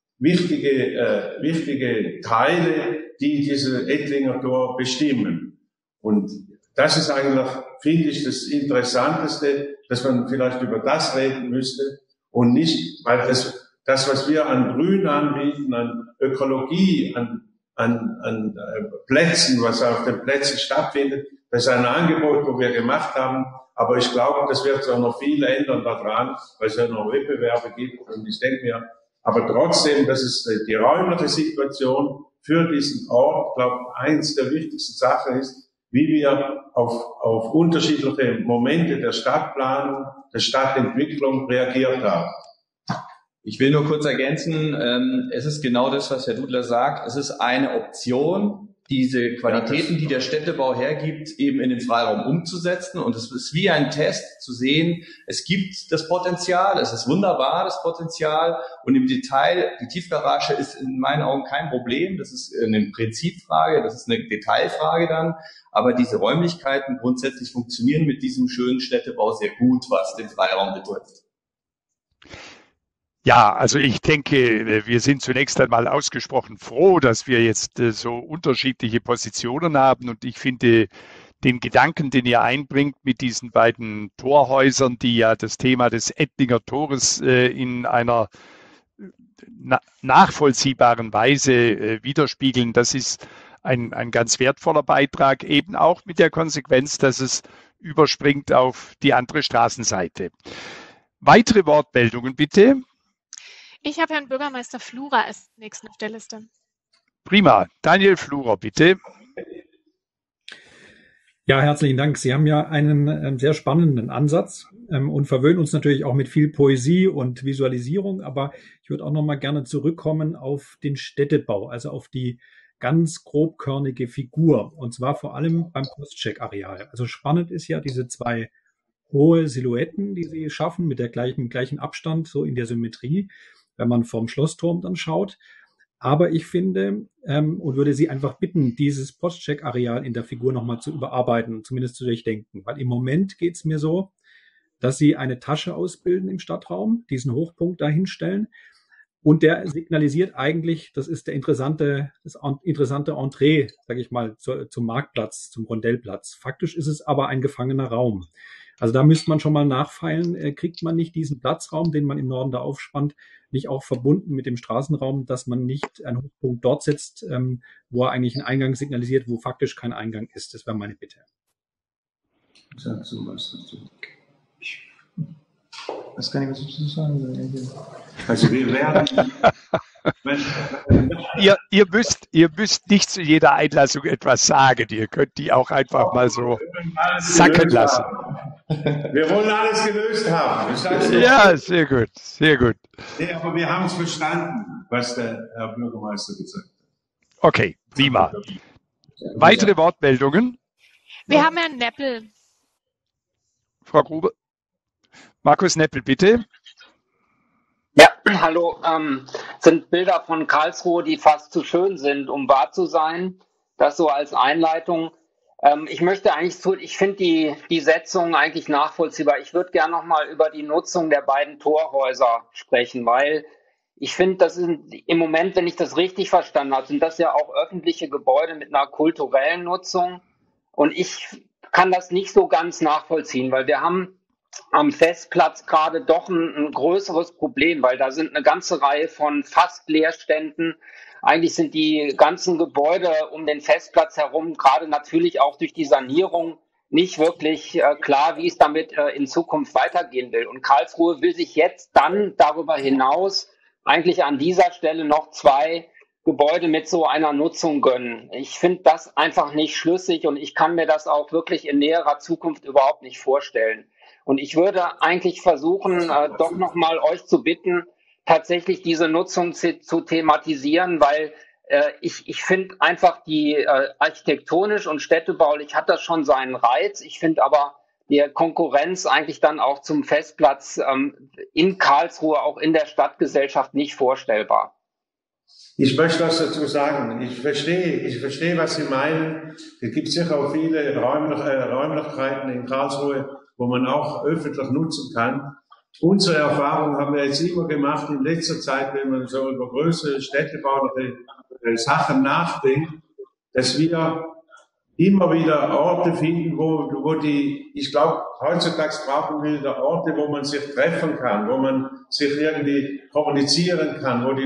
wichtige Teile, die diese Ettlinger Tor bestimmen. Und das ist eigentlich, finde ich, das Interessanteste, dass man vielleicht über das reden müsste und nicht, weil das, was wir an Grün anbieten, an Ökologie, an Plätzen, was auf den Plätzen stattfindet, das ist ein Angebot, wo wir gemacht haben. Aber ich glaube, das wird sich auch noch viel ändern daran, weil es ja noch Wettbewerbe gibt. Und ich denke mir, aber trotzdem, das ist die räumliche Situation für diesen Ort, glaube ich, eins der wichtigsten Sachen ist, wie wir auf unterschiedliche Momente der Stadtplanung, der Stadtentwicklung reagiert haben. Ich will nur kurz ergänzen, es ist genau das, was Herr Dudler sagt. Es ist eine Option, diese Qualitäten, die der Städtebau hergibt, eben in den Freiraum umzusetzen. Und es ist wie ein Test zu sehen, es gibt das Potenzial, es ist wunderbar, das Potenzial. Und im Detail, die Tiefgarage ist in meinen Augen kein Problem. Das ist eine Prinzipfrage, das ist eine Detailfrage dann. Aber diese Räumlichkeiten grundsätzlich funktionieren mit diesem schönen Städtebau sehr gut, was den Freiraum betrifft. Ja, also ich denke, wir sind zunächst einmal ausgesprochen froh, dass wir jetzt so unterschiedliche Positionen haben. Und ich finde den Gedanken, den ihr einbringt mit diesen beiden Torhäusern, die ja das Thema des Ettlinger Tores in einer nachvollziehbaren Weise widerspiegeln, das ist ein ganz wertvoller Beitrag, eben auch mit der Konsequenz, dass es überspringt auf die andere Straßenseite. Weitere Wortmeldungen bitte. Ich habe Herrn Bürgermeister Flurer als nächsten auf der Liste. Prima. Daniel Flurer, bitte. Ja, herzlichen Dank. Sie haben ja einen sehr spannenden Ansatz und verwöhnen uns natürlich auch mit viel Poesie und Visualisierung. Aber ich würde auch noch mal gerne zurückkommen auf den Städtebau, also auf die ganz grobkörnige Figur. Und zwar vor allem beim Postcheck-Areal. Also spannend ist ja diese zwei hohe Silhouetten, die Sie schaffen mit der gleichen Abstand, so in der Symmetrie, wenn man vom Schlossturm dann schaut. Aber ich finde und würde Sie einfach bitten, dieses Postcheck-Areal in der Figur nochmal zu überarbeiten, zumindest zu durchdenken. Weil im Moment geht es mir so, dass Sie eine Tasche ausbilden im Stadtraum, diesen Hochpunkt dahinstellen. Und der signalisiert eigentlich, das ist das interessante Entree, sage ich mal, zum Marktplatz, zum Rondellplatz. Faktisch ist es aber ein gefangener Raum. Also da müsste man schon mal nachfeilen, kriegt man nicht diesen Platzraum, den man im Norden da aufspannt, nicht auch verbunden mit dem Straßenraum, dass man nicht einen Hochpunkt dort setzt, wo er eigentlich einen Eingang signalisiert, wo faktisch kein Eingang ist. Das wäre meine Bitte. Sagst du was dazu? Ich weiß gar nicht, was ich dazu sagen soll. Also wir werden... Ihr müsst nicht zu jeder Einlassung etwas sagen. Ihr könnt die auch einfach mal so sacken lassen. Wir wollen alles gelöst haben. Ja, sehr gut, sehr gut. Ja, aber wir haben es verstanden, was der Herr Bürgermeister gesagt hat. Okay, prima. Weitere Wortmeldungen? Wir haben Herrn Neppel. Frau Grube. Markus Neppel, bitte. Ja, hallo. Sind Bilder von Karlsruhe, die fast zu schön sind, um wahr zu sein. Das so als Einleitung. Ich finde die Setzung eigentlich nachvollziehbar. Ich würde gerne nochmal über die Nutzung der beiden Torhäuser sprechen, weil ich finde, das sind im Moment, wenn ich das richtig verstanden habe, sind das ja auch öffentliche Gebäude mit einer kulturellen Nutzung. Und ich kann das nicht so ganz nachvollziehen, weil wir haben am Festplatz gerade doch ein größeres Problem, weil da sind eine ganze Reihe von fast Leerständen. Eigentlich sind die ganzen Gebäude um den Festplatz herum, gerade natürlich auch durch die Sanierung, nicht wirklich klar, wie es damit in Zukunft weitergehen will. Und Karlsruhe will sich jetzt dann darüber hinaus eigentlich an dieser Stelle noch 2 Gebäude mit so einer Nutzung gönnen. Ich finde das einfach nicht schlüssig und ich kann mir das auch wirklich in näherer Zukunft überhaupt nicht vorstellen. Und ich würde eigentlich versuchen, doch nochmal euch zu bitten, tatsächlich diese Nutzung zu thematisieren, weil ich finde einfach die architektonisch und städtebaulich hat das schon seinen Reiz. Ich finde aber die Konkurrenz eigentlich dann auch zum Festplatz in Karlsruhe, auch in der Stadtgesellschaft nicht vorstellbar. Ich möchte was dazu sagen. Ich verstehe, was Sie meinen. Es gibt sicher auch viele Räumlichkeiten in Karlsruhe, wo man auch öffentlich nutzen kann. Unsere Erfahrung haben wir jetzt immer gemacht in letzter Zeit, wenn man so über größere städtebauliche Sachen nachdenkt, dass wir immer wieder Orte finden, wo ich glaube, heutzutage brauchen wir wieder Orte, wo man sich treffen kann, wo man sich irgendwie kommunizieren kann, wo die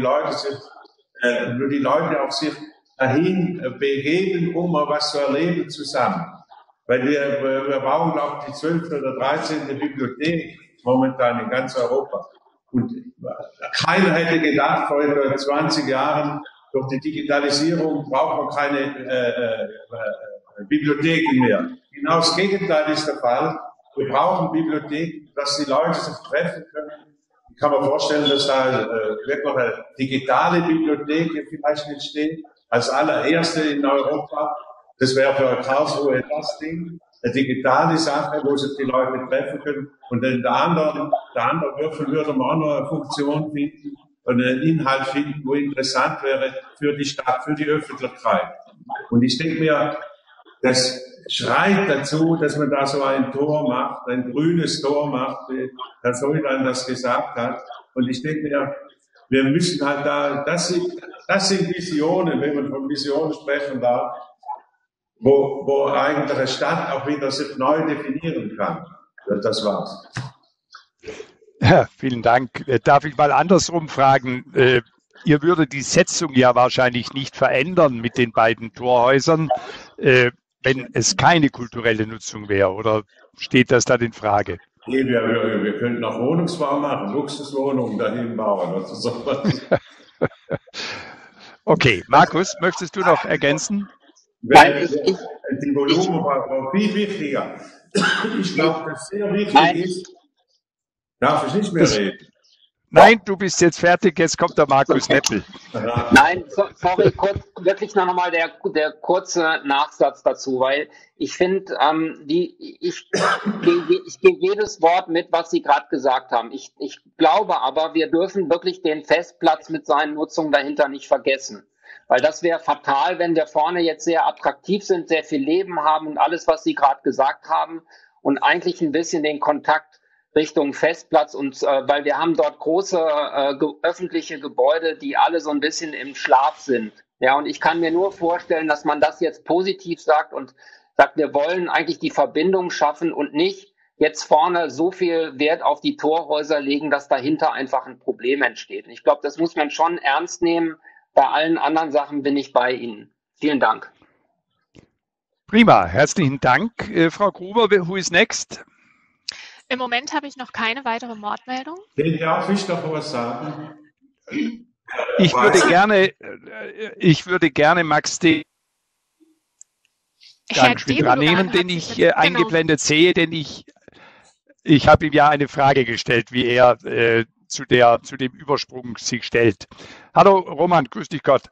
Leute auch sich dahin begeben, um mal was zu erleben zusammen. Weil wir bauen, glaube ich, die 12. oder 13. Bibliothek momentan in ganz Europa. Und keiner hätte gedacht, vor etwa 20 Jahren, durch die Digitalisierung braucht man keine Bibliotheken mehr. Genau das Gegenteil ist der Fall. Wir brauchen Bibliotheken, dass die Leute sich treffen können. Ich kann mir vorstellen, dass da wirklich eine digitale Bibliothek vielleicht entsteht. als allererste in Europa. Das wäre für Karlsruhe das Ding, eine digitale Sache, wo sich die Leute treffen können. Und in der anderen Würfel würde man auch noch eine Funktion finden und einen Inhalt finden, wo interessant wäre für die Stadt, für die Öffentlichkeit. Und ich denke mir, das schreit dazu, dass man da so ein Tor macht, ein grünes Tor macht, wie Herr Soilan das gesagt hat. Und ich denke mir, wir müssen halt da, das sind Visionen, wenn man von Visionen sprechen darf, wo eigentlich eine Stadt auch wieder sich neu definieren kann. Das war's. Ja, vielen Dank. Darf ich mal andersrum fragen? Ihr würdet die Setzung ja wahrscheinlich nicht verändern mit den beiden Torhäusern, wenn es keine kulturelle Nutzung wäre, oder steht das dann in Frage? Nee, wir könnten auch Wohnungsbau machen, Luxuswohnungen dahin bauen oder sowas. Okay, Markus, möchtest du noch ergänzen? Die Volumen war viel wichtiger. Ich glaube, das sehr wichtig ist. Darf ich nicht mehr reden? Nein, du bist jetzt fertig, jetzt kommt der Markus Neppel. Nein, sorry, wirklich noch mal der kurze Nachsatz dazu, weil ich finde, ich gehe jedes Wort mit, was Sie gerade gesagt haben. Ich glaube aber, wir dürfen wirklich den Festplatz mit seinen Nutzungen dahinter nicht vergessen. Weil das wäre fatal, wenn wir vorne jetzt sehr attraktiv sind, sehr viel Leben haben und alles, was Sie gerade gesagt haben und eigentlich ein bisschen den Kontakt Richtung Festplatz und weil wir haben dort große öffentliche Gebäude, die alle so ein bisschen im Schlaf sind. Ja, und ich kann mir nur vorstellen, dass man das jetzt positiv sagt und sagt, wir wollen eigentlich die Verbindung schaffen und nicht jetzt vorne so viel Wert auf die Torhäuser legen, dass dahinter einfach ein Problem entsteht. Und ich glaube, das muss man schon ernst nehmen. Bei allen anderen Sachen bin ich bei Ihnen. Vielen Dank. Prima, herzlichen Dank. Frau Gruber, who is next? Im Moment habe ich noch keine weitere Wortmeldung. Darf ich doch was sagen? Ich würde gerne Max D. dran nehmen, den ich eingeblendet sehe, denn ich habe ihm ja eine Frage gestellt, wie er zu dem Übersprung sich stellt. Hallo Roman, grüß dich Gott.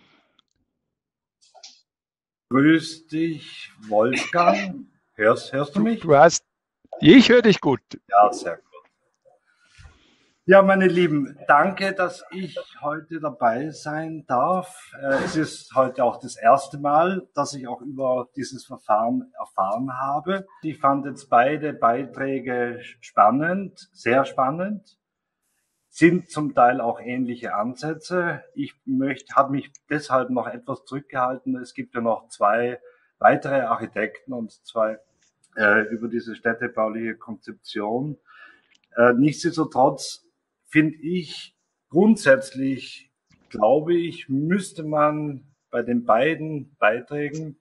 Grüß dich Wolfgang. Hörst du mich? Ich höre dich gut. Ja, sehr gut. Ja, meine Lieben, danke, dass ich heute dabei sein darf. Es ist heute auch das erste Mal, dass ich auch über dieses Verfahren erfahren habe. Ich fand jetzt beide Beiträge spannend, sehr spannend, sind zum Teil auch ähnliche Ansätze. Ich habe mich deshalb noch etwas zurückgehalten. Es gibt ja noch zwei weitere Architekten und zwei über diese städtebauliche Konzeption. Nichtsdestotrotz finde ich grundsätzlich, glaube ich, müsste man bei den beiden Beiträgen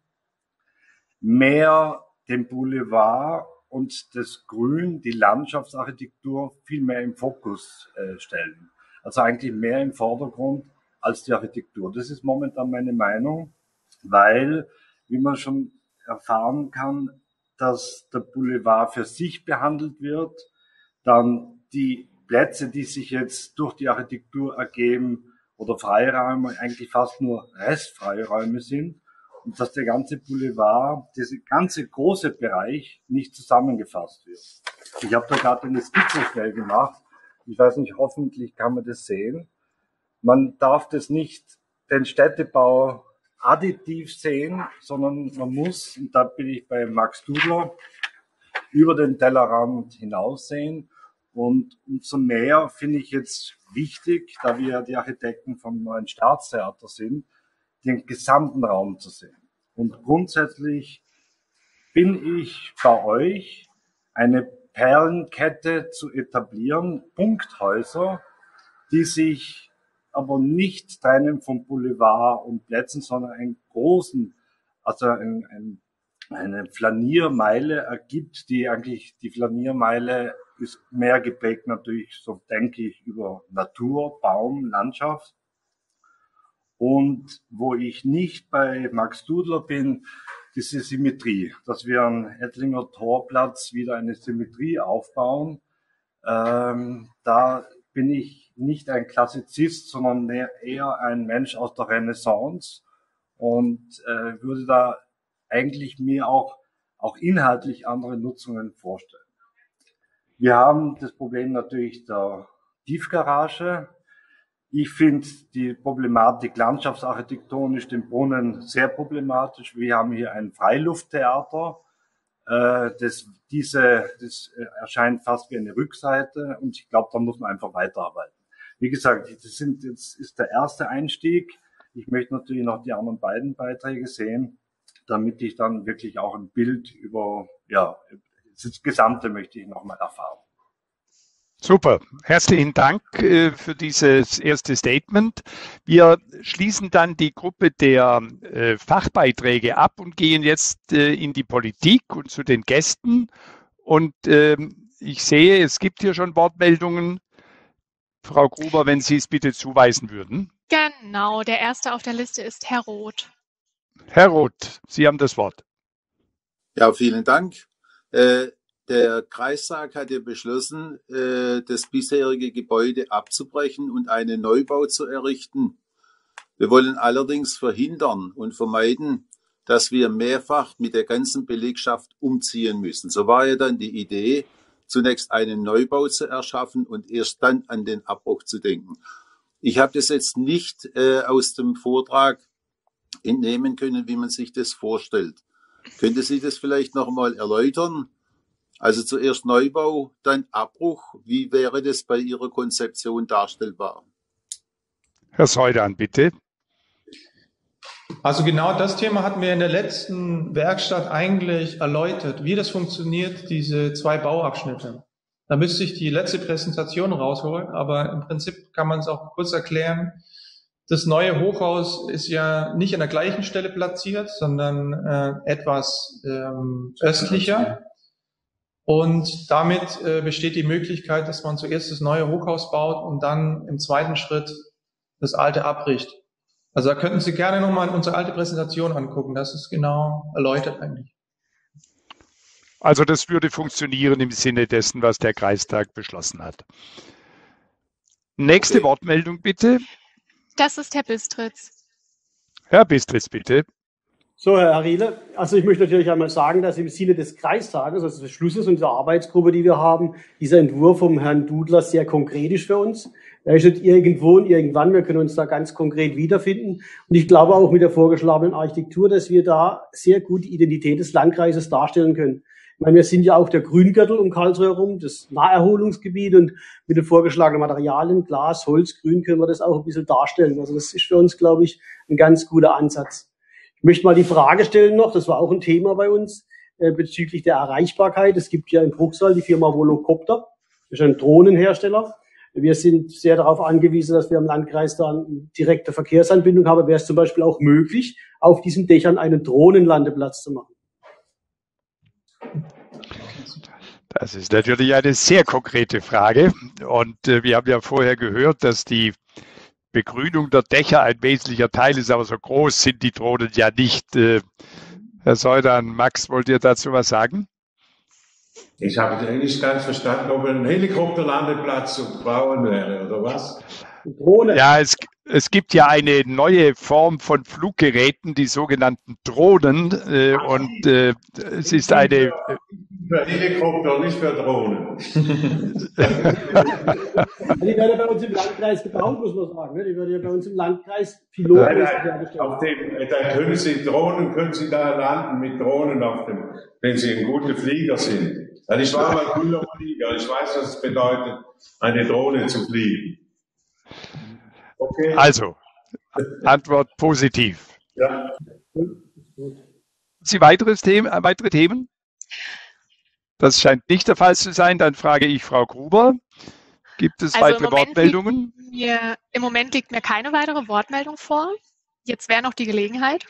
mehr den Boulevard und das Grün, die Landschaftsarchitektur viel mehr im Fokus stellen. Also eigentlich mehr im Vordergrund als die Architektur. Das ist momentan meine Meinung, weil, wie man schon erfahren kann, dass der Boulevard für sich behandelt wird, dann die Plätze, die sich jetzt durch die Architektur ergeben oder Freiräume eigentlich fast nur Restfreiräume sind und dass der ganze Boulevard, dieser ganze große Bereich nicht zusammengefasst wird. Ich habe da gerade eine Skizze schnell gemacht. Ich weiß nicht, hoffentlich kann man das sehen. Man darf das nicht, den Städtebau additiv sehen, sondern man muss, und da bin ich bei Max Dudler, über den Tellerrand hinaussehen. Und umso mehr finde ich jetzt wichtig, da wir die Architekten vom Neuen Staatstheater sind, den gesamten Raum zu sehen. Und grundsätzlich bin ich bei euch, eine Perlenkette zu etablieren, Punkthäuser, die sich aber nicht trennen vom Boulevard und Plätzen, sondern einen großen, also eine Flaniermeile ergibt, die eigentlich, die Flaniermeile ist mehr geprägt natürlich, so denke ich, über Natur, Baum, Landschaft. Und wo ich nicht bei Max Dudler bin, diese Symmetrie, dass wir am Ettlinger Torplatz wieder eine Symmetrie aufbauen. Da bin ich nicht ein Klassizist, sondern eher ein Mensch aus der Renaissance. und würde da eigentlich mir auch inhaltlich andere Nutzungen vorstellen. Wir haben das Problem natürlich der Tiefgarage. Ich finde die Problematik landschaftsarchitektonisch, den Brunnen, sehr problematisch. Wir haben hier ein Freilufttheater. Das erscheint fast wie eine Rückseite und ich glaube, da muss man einfach weiterarbeiten. Wie gesagt, das ist der erste Einstieg. Ich möchte natürlich noch die anderen beiden Beiträge sehen, damit ich dann wirklich auch ein Bild über, das Gesamte möchte ich nochmal erfahren. Super, herzlichen Dank für dieses erste Statement. Wir schließen dann die Gruppe der Fachbeiträge ab und gehen jetzt in die Politik und zu den Gästen. Und ich sehe, es gibt hier schon Wortmeldungen. Frau Gruber, wenn Sie es bitte zuweisen würden. Genau, der erste auf der Liste ist Herr Roth. Herr Roth, Sie haben das Wort. Ja, vielen Dank. Der Kreistag hat ja beschlossen, das bisherige Gebäude abzubrechen und einen Neubau zu errichten. Wir wollen allerdings verhindern und vermeiden, dass wir mehrfach mit der ganzen Belegschaft umziehen müssen. So war ja dann die Idee, zunächst einen Neubau zu erschaffen und erst dann an den Abbruch zu denken. Ich habe das jetzt nicht aus dem Vortrag entnehmen können, wie man sich das vorstellt. Könnte Sie das vielleicht noch mal erläutern? Also zuerst Neubau, dann Abbruch. Wie wäre das bei Ihrer Konzeption darstellbar? Herr Seudan, bitte. Also genau das Thema hatten wir in der letzten Werkstatt eigentlich erläutert, wie das funktioniert, diese zwei Bauabschnitte. Da müsste ich die letzte Präsentation rausholen, aber im Prinzip kann man es auch kurz erklären. Das neue Hochhaus ist ja nicht an der gleichen Stelle platziert, sondern etwas östlicher. Und damit besteht die Möglichkeit, dass man zuerst das neue Hochhaus baut und dann im zweiten Schritt das alte abbricht. Also da könnten Sie gerne nochmal unsere alte Präsentation angucken. Das ist genau erläutert eigentlich. Also das würde funktionieren im Sinne dessen, was der Kreistag beschlossen hat. Nächste Wortmeldung bitte. Das ist Herr Bistritz. Herr Bistritz, bitte. So, Herr Riele, also ich möchte natürlich einmal sagen, dass im Sinne des Kreistages, also des Beschlusses und der Arbeitsgruppe, die wir haben, dieser Entwurf vom Herrn Dudler sehr konkret ist für uns. Er ist nicht irgendwo und irgendwann, wir können uns da ganz konkret wiederfinden. Und ich glaube auch mit der vorgeschlagenen Architektur, dass wir da sehr gut die Identität des Landkreises darstellen können. Ich meine, wir sind ja auch der Grüngürtel um Karlsruhe herum, das Naherholungsgebiet, und mit den vorgeschlagenen Materialien, Glas, Holz, Grün, können wir das auch ein bisschen darstellen. Also das ist für uns, glaube ich, ein ganz guter Ansatz. Ich möchte mal die Frage stellen noch, das war auch ein Thema bei uns, bezüglich der Erreichbarkeit. Es gibt ja in Bruchsal die Firma Volocopter, das ist ein Drohnenhersteller. Wir sind sehr darauf angewiesen, dass wir im Landkreis da eine direkte Verkehrsanbindung haben. Wäre es zum Beispiel auch möglich, auf diesen Dächern einen Drohnenlandeplatz zu machen? Das ist natürlich eine sehr konkrete Frage. Und wir haben ja vorher gehört, dass die Begrünung der Dächer ein wesentlicher Teil ist, aber so groß sind die Drohnen ja nicht. Herr Seudan, Max, wollt ihr dazu was sagen? Ich habe nicht ganz verstanden, ob ein Helikopterlandeplatz zu bauen wäre, oder was? Drohne. Ja, es gibt ja eine neue Form von Fluggeräten, die sogenannten Drohnen. Es ist eine... Für Helikopter, nicht für Drohnen. Die werden bei uns im Landkreis gebaut, muss man sagen. Die werden ja bei uns im Landkreis Piloten hergestellt. Drohnen können Sie da landen mit Drohnen wenn Sie ein guter Flieger sind. Also ich war mal cooler Flieger. Ich weiß, was es bedeutet, eine Drohne zu fliegen. Okay. Also, Antwort positiv. Ja. Sie weitere Themen? Das scheint nicht der Fall zu sein. Dann frage ich Frau Gruber. Gibt es weitere Wortmeldungen? Im Moment liegt mir keine weitere Wortmeldung vor. Jetzt wäre noch die Gelegenheit.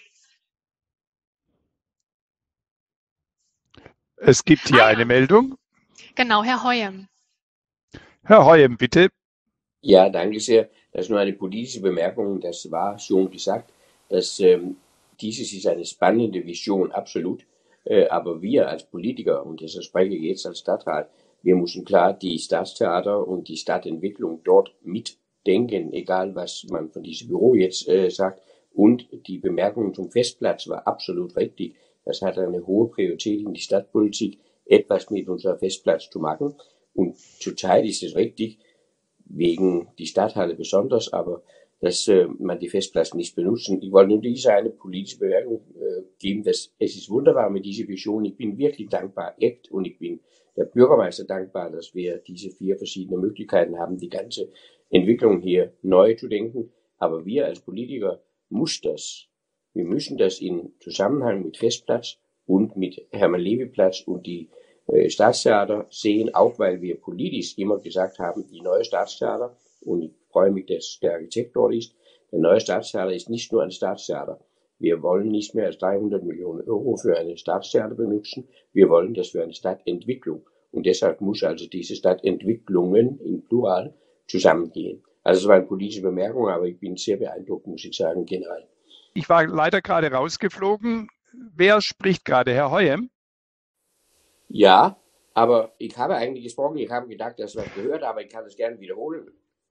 Es gibt hier eine Meldung. Genau, Herr Heuem. Herr Heuem, bitte. Ja, danke sehr. Das ist nur eine politische Bemerkung. Das war schon gesagt, dass dieses ist eine spannende Vision, absolut. Aber wir als Politiker, und das spreche ich jetzt als Stadtrat, wir müssen klar die Staatstheater und die Stadtentwicklung dort mitdenken, egal was man von diesem Büro jetzt sagt. Und die Bemerkung zum Festplatz war absolut richtig. Das hat eine hohe Priorität in die Stadtpolitik, etwas mit unserem Festplatz zu machen. Und zurzeit ist es richtig, wegen die Stadthalle besonders, aber dass man die Festplatz nicht benutzen. Ich wollte nur diese eine politische Bemerkung geben, dass es ist wunderbar mit dieser Vision. Ich bin wirklich dankbar, und ich bin der Bürgermeister dankbar, dass wir diese 4 verschiedene Möglichkeiten haben, die ganze Entwicklung hier neu zu denken. Aber wir als Politiker wir müssen das in Zusammenhang mit Festplatz und mit Hermann-Levi-Platz und die Staatstheater sehen, auch weil wir politisch immer gesagt haben, die neue Staatstheater, und ich freue mich, dass der Architekt dort ist, der neue Staatstheater ist nicht nur ein Staatstheater. Wir wollen nicht mehr als 300 Millionen Euro für eine Staatstheater benutzen, wir wollen das für eine Stadtentwicklung. Und deshalb muss also diese Stadtentwicklungen im Plural zusammengehen. Also es war eine politische Bemerkung, aber ich bin sehr beeindruckt, muss ich sagen, generell. Ich war leider gerade rausgeflogen. Wer spricht gerade? Herr Hoyem? Ja, aber ich habe eigentlich gesprochen, ich habe gedacht, dass was gehört, aber ich kann es gerne wiederholen.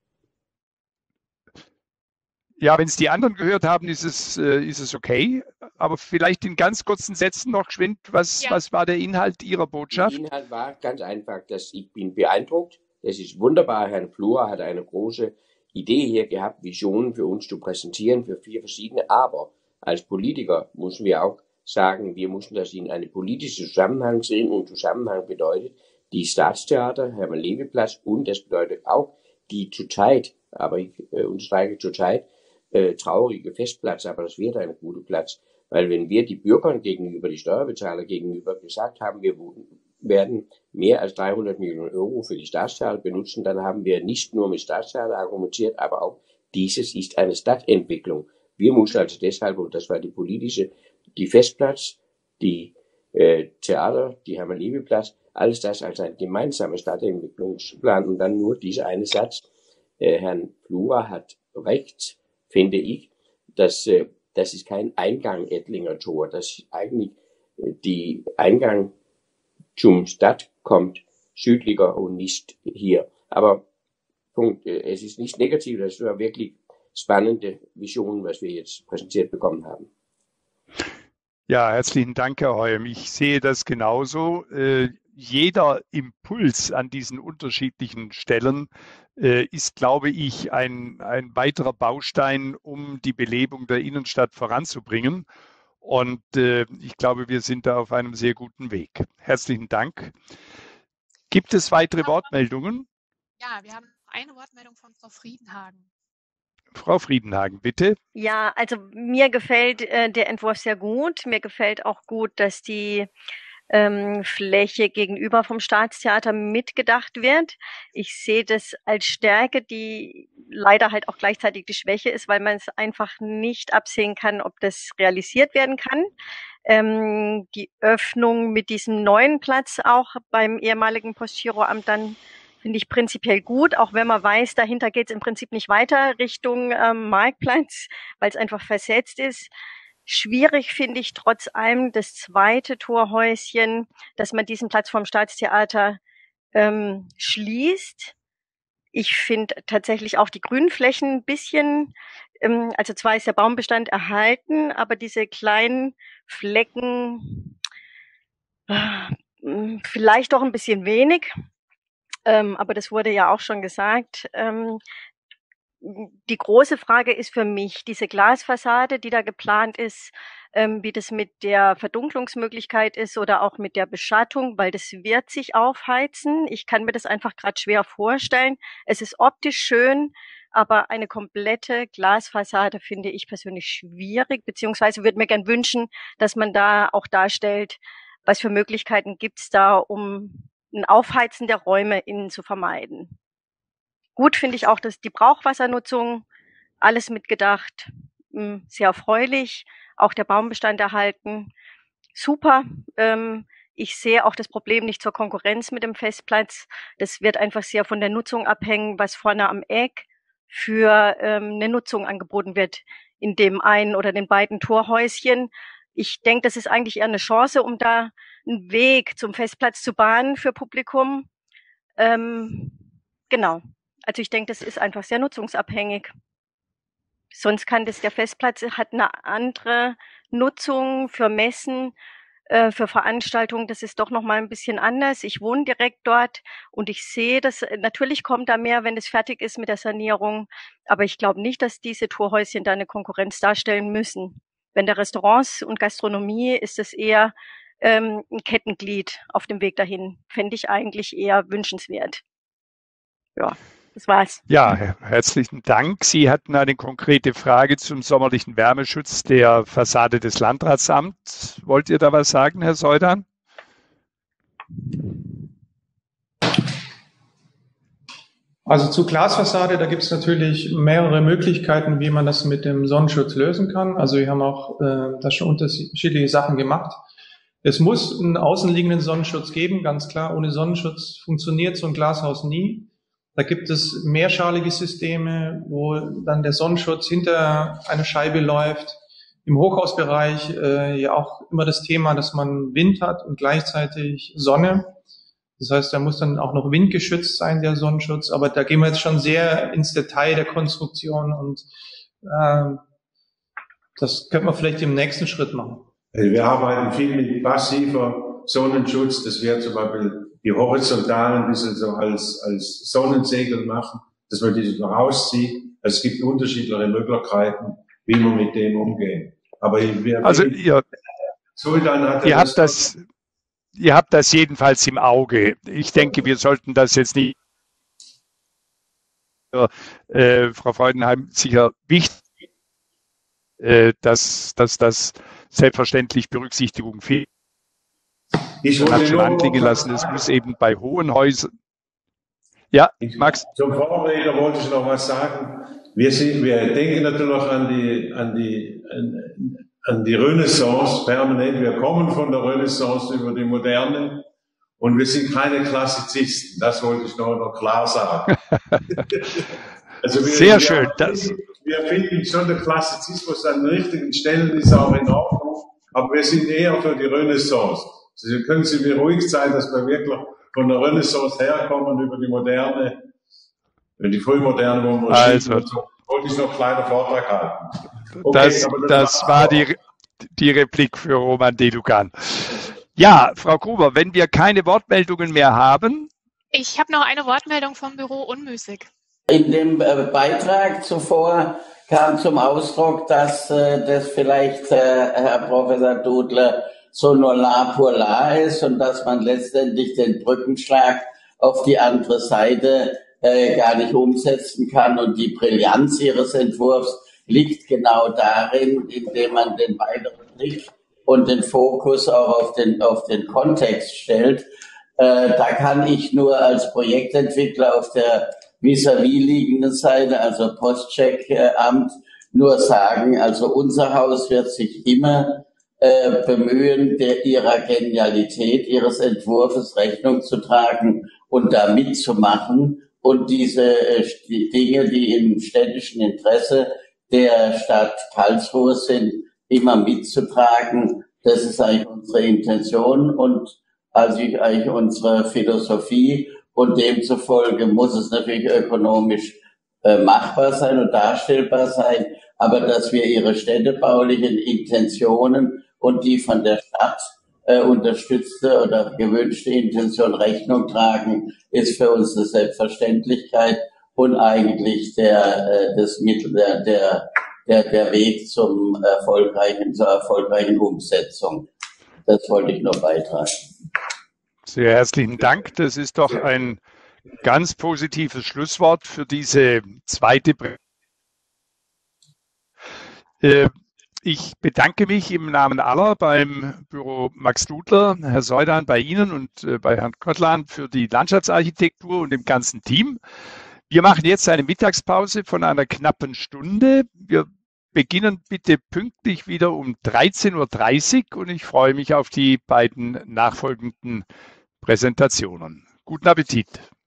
Ja, wenn es die anderen gehört haben, ist es okay. Aber vielleicht in ganz kurzen Sätzen noch geschwind, was war der Inhalt Ihrer Botschaft? Der Inhalt war ganz einfach, dass ich bin beeindruckt. Es ist wunderbar, Herrn Flur hat eine große Idee hier gehabt, Visionen für uns zu präsentieren, für 4 verschiedene. Aber als Politiker müssen wir auch sagen, wir müssen das in einen politischen Zusammenhang sehen. Und Zusammenhang bedeutet die Staatstheater, Hermann-Levi-Platz, und das bedeutet auch die zurzeit, aber ich unterstreiche zurzeit, traurige Festplatz, aber das wird ein guter Platz, weil wenn wir die Bürgern gegenüber, die Steuerbezahler gegenüber gesagt haben, wir werden mehr als 300 Millionen Euro für die Staatstheater benutzen, dann haben wir nicht nur mit Staatstheater argumentiert, aber auch dieses ist eine Stadtentwicklung. Wir müssen also deshalb, und das war die Festplatz, die Theater, die Hermann-Levi-Platz, alles das als ein gemeinsamer Stadtentwicklungsplan und dann nur dieser eine Satz. Herrn Flura hat recht, finde ich, dass das ist kein Eingang Ettlinger Tor, dass eigentlich die Eingang zum Stadt kommt südlicher und nicht hier. Aber Punkt, es ist nicht negativ, das war wirklich spannende Vision, was wir jetzt präsentiert bekommen haben. Ja, herzlichen Dank, Herr Hoyem. Ich sehe das genauso. Jeder Impuls an diesen unterschiedlichen Stellen ist, glaube ich, ein weiterer Baustein, um die Belebung der Innenstadt voranzubringen. Und ich glaube, wir sind da auf einem sehr guten Weg. Herzlichen Dank. Gibt es weitere Wortmeldungen? Ja, wir haben eine Wortmeldung von Frau Friedenhagen. Frau Friedenhagen, bitte. Ja, also mir gefällt der Entwurf sehr gut. Mir gefällt auch gut, dass die Fläche gegenüber vom Staatstheater mitgedacht wird. Ich sehe das als Stärke, die leider halt auch gleichzeitig die Schwäche ist, weil man es einfach nicht absehen kann, ob das realisiert werden kann. Die Öffnung mit diesem neuen Platz auch beim ehemaligen Postgiroamt dann finde ich prinzipiell gut, auch wenn man weiß, dahinter geht es im Prinzip nicht weiter Richtung Marktplatz, weil es einfach versetzt ist. Schwierig finde ich trotz allem das zweite Torhäuschen, dass man diesen Platz vom Staatstheater schließt. Ich finde tatsächlich auch die Grünflächen ein bisschen, also zwar ist der Baumbestand erhalten, aber diese kleinen Flecken vielleicht doch ein bisschen wenig. Aber das wurde ja auch schon gesagt. Die große Frage ist für mich diese Glasfassade, die da geplant ist, wie das mit der Verdunklungsmöglichkeit ist oder auch mit der Beschattung, weil das wird sich aufheizen. Ich kann mir das einfach gerade schwer vorstellen. Es ist optisch schön, aber eine komplette Glasfassade finde ich persönlich schwierig, beziehungsweise würde mir gern wünschen, dass man da auch darstellt, was für Möglichkeiten gibt's da, um ein Aufheizen der Räume innen zu vermeiden. Gut finde ich auch, dass die Brauchwassernutzung, alles mitgedacht, sehr erfreulich, auch der Baumbestand erhalten, super. Ich sehe auch das Problem nicht zur Konkurrenz mit dem Festplatz. Das wird einfach sehr von der Nutzung abhängen, was vorne am Eck für eine Nutzung angeboten wird in dem einen oder den beiden Torhäuschen. Ich denke, das ist eigentlich eher eine Chance, um da einen Weg zum Festplatz zu bahnen für Publikum. Genau. Also ich denke, das ist einfach sehr nutzungsabhängig. Sonst kann das, der Festplatz hat eine andere Nutzung für Messen, für Veranstaltungen. Das ist doch nochmal ein bisschen anders. Ich wohne direkt dort und ich sehe, dass natürlich kommt da mehr, wenn es fertig ist mit der Sanierung. Aber ich glaube nicht, dass diese Torhäuschen da eine Konkurrenz darstellen müssen. Wenn der Restaurants und Gastronomie ist es eher ein Kettenglied auf dem Weg dahin. Fände ich eigentlich eher wünschenswert. Ja, das war's. Ja, herzlichen Dank. Sie hatten eine konkrete Frage zum sommerlichen Wärmeschutz der Fassade des Landratsamts. Wollt ihr da was sagen, Herr Seudan? Also zur Glasfassade, da gibt es natürlich mehrere Möglichkeiten, wie man das mit dem Sonnenschutz lösen kann. Also wir haben auch da schon unterschiedliche Sachen gemacht. Es muss einen außenliegenden Sonnenschutz geben, ganz klar. Ohne Sonnenschutz funktioniert so ein Glashaus nie. Da gibt es mehrschalige Systeme, wo dann der Sonnenschutz hinter eine Scheibe läuft. Im Hochhausbereich ja auch immer das Thema, dass man Wind hat und gleichzeitig Sonne. Das heißt, da muss dann auch noch windgeschützt sein, der Sonnenschutz. Aber da gehen wir jetzt schon sehr ins Detail der Konstruktion und das könnte man vielleicht im nächsten Schritt machen. Wir arbeiten viel mit passiver Sonnenschutz. Das wäre zum Beispiel die horizontalen, die sie so als Sonnensegel machen, dass man die so rauszieht. Also es gibt unterschiedliche Möglichkeiten, wie man mit dem umgehen. Aber ihr habt das jedenfalls im Auge. Ich denke, wir sollten das jetzt nicht, Frau Freudenheim, sicher wichtig, dass das selbstverständlich Berücksichtigung fehlt. Ich wollte schon anklingen lassen, es muss eben bei hohen Häusern. Ja, Max? Zum Vorredner wollte ich noch was sagen. Wir denken natürlich an die Renaissance permanent. Wir kommen von der Renaissance über die Moderne und wir sind keine Klassizisten. Das wollte ich noch klar sagen. Also sehr schön. Wir finden schon, der Klassizismus an den richtigen Stellen ist auch in Ordnung, aber wir sind eher für die Renaissance. Also können Sie beruhigt sein, dass wir wirklich von der Renaissance herkommen über die Moderne, die Frühmoderne, wo wir wollte ich noch einen kleinen Vortrag halten. Okay, das war die Replik für Roman Delugan. Ja, Frau Gruber, wenn wir keine Wortmeldungen mehr haben. Ich habe noch eine Wortmeldung vom Büro Unmüßig. In dem Beitrag zuvor kam zum Ausdruck, dass das vielleicht, Herr Professor Dudler, so nur la pour la ist und dass man letztendlich den Brückenschlag auf die andere Seite gar nicht umsetzen kann. Und die Brillanz Ihres Entwurfs liegt genau darin, indem man den weiteren Blick und den Fokus auch auf den Kontext stellt. Da kann ich nur als Projektentwickler auf der vis-à-vis liegenden Seite, also Postcheckamt, nur sagen, also unser Haus wird sich immer bemühen, ihrer Genialität, ihres Entwurfs Rechnung zu tragen und da mitzumachen und diese Dinge, die im städtischen Interesse der Stadt Karlsruhe sind, immer mitzutragen. Das ist eigentlich unsere Intention und also eigentlich unsere Philosophie und demzufolge muss es natürlich ökonomisch machbar sein und darstellbar sein, aber dass wir ihre städtebaulichen Intentionen und die von der Stadt unterstützte oder gewünschte Intention Rechnung tragen, ist für uns eine Selbstverständlichkeit und eigentlich der Weg zur erfolgreichen Umsetzung. Das wollte ich noch beitragen. Sehr herzlichen Dank. Das ist doch ein ganz positives Schlusswort für diese zweite Ich bedanke mich im Namen aller beim Büro Max Dudler, Herr Seudan bei Ihnen und bei Herrn Kottlan für die Landschaftsarchitektur und dem ganzen Team. Wir machen jetzt eine Mittagspause von einer knappen Stunde. Wir beginnen bitte pünktlich wieder um 13:30 Uhr und ich freue mich auf die beiden nachfolgenden Präsentationen. Guten Appetit!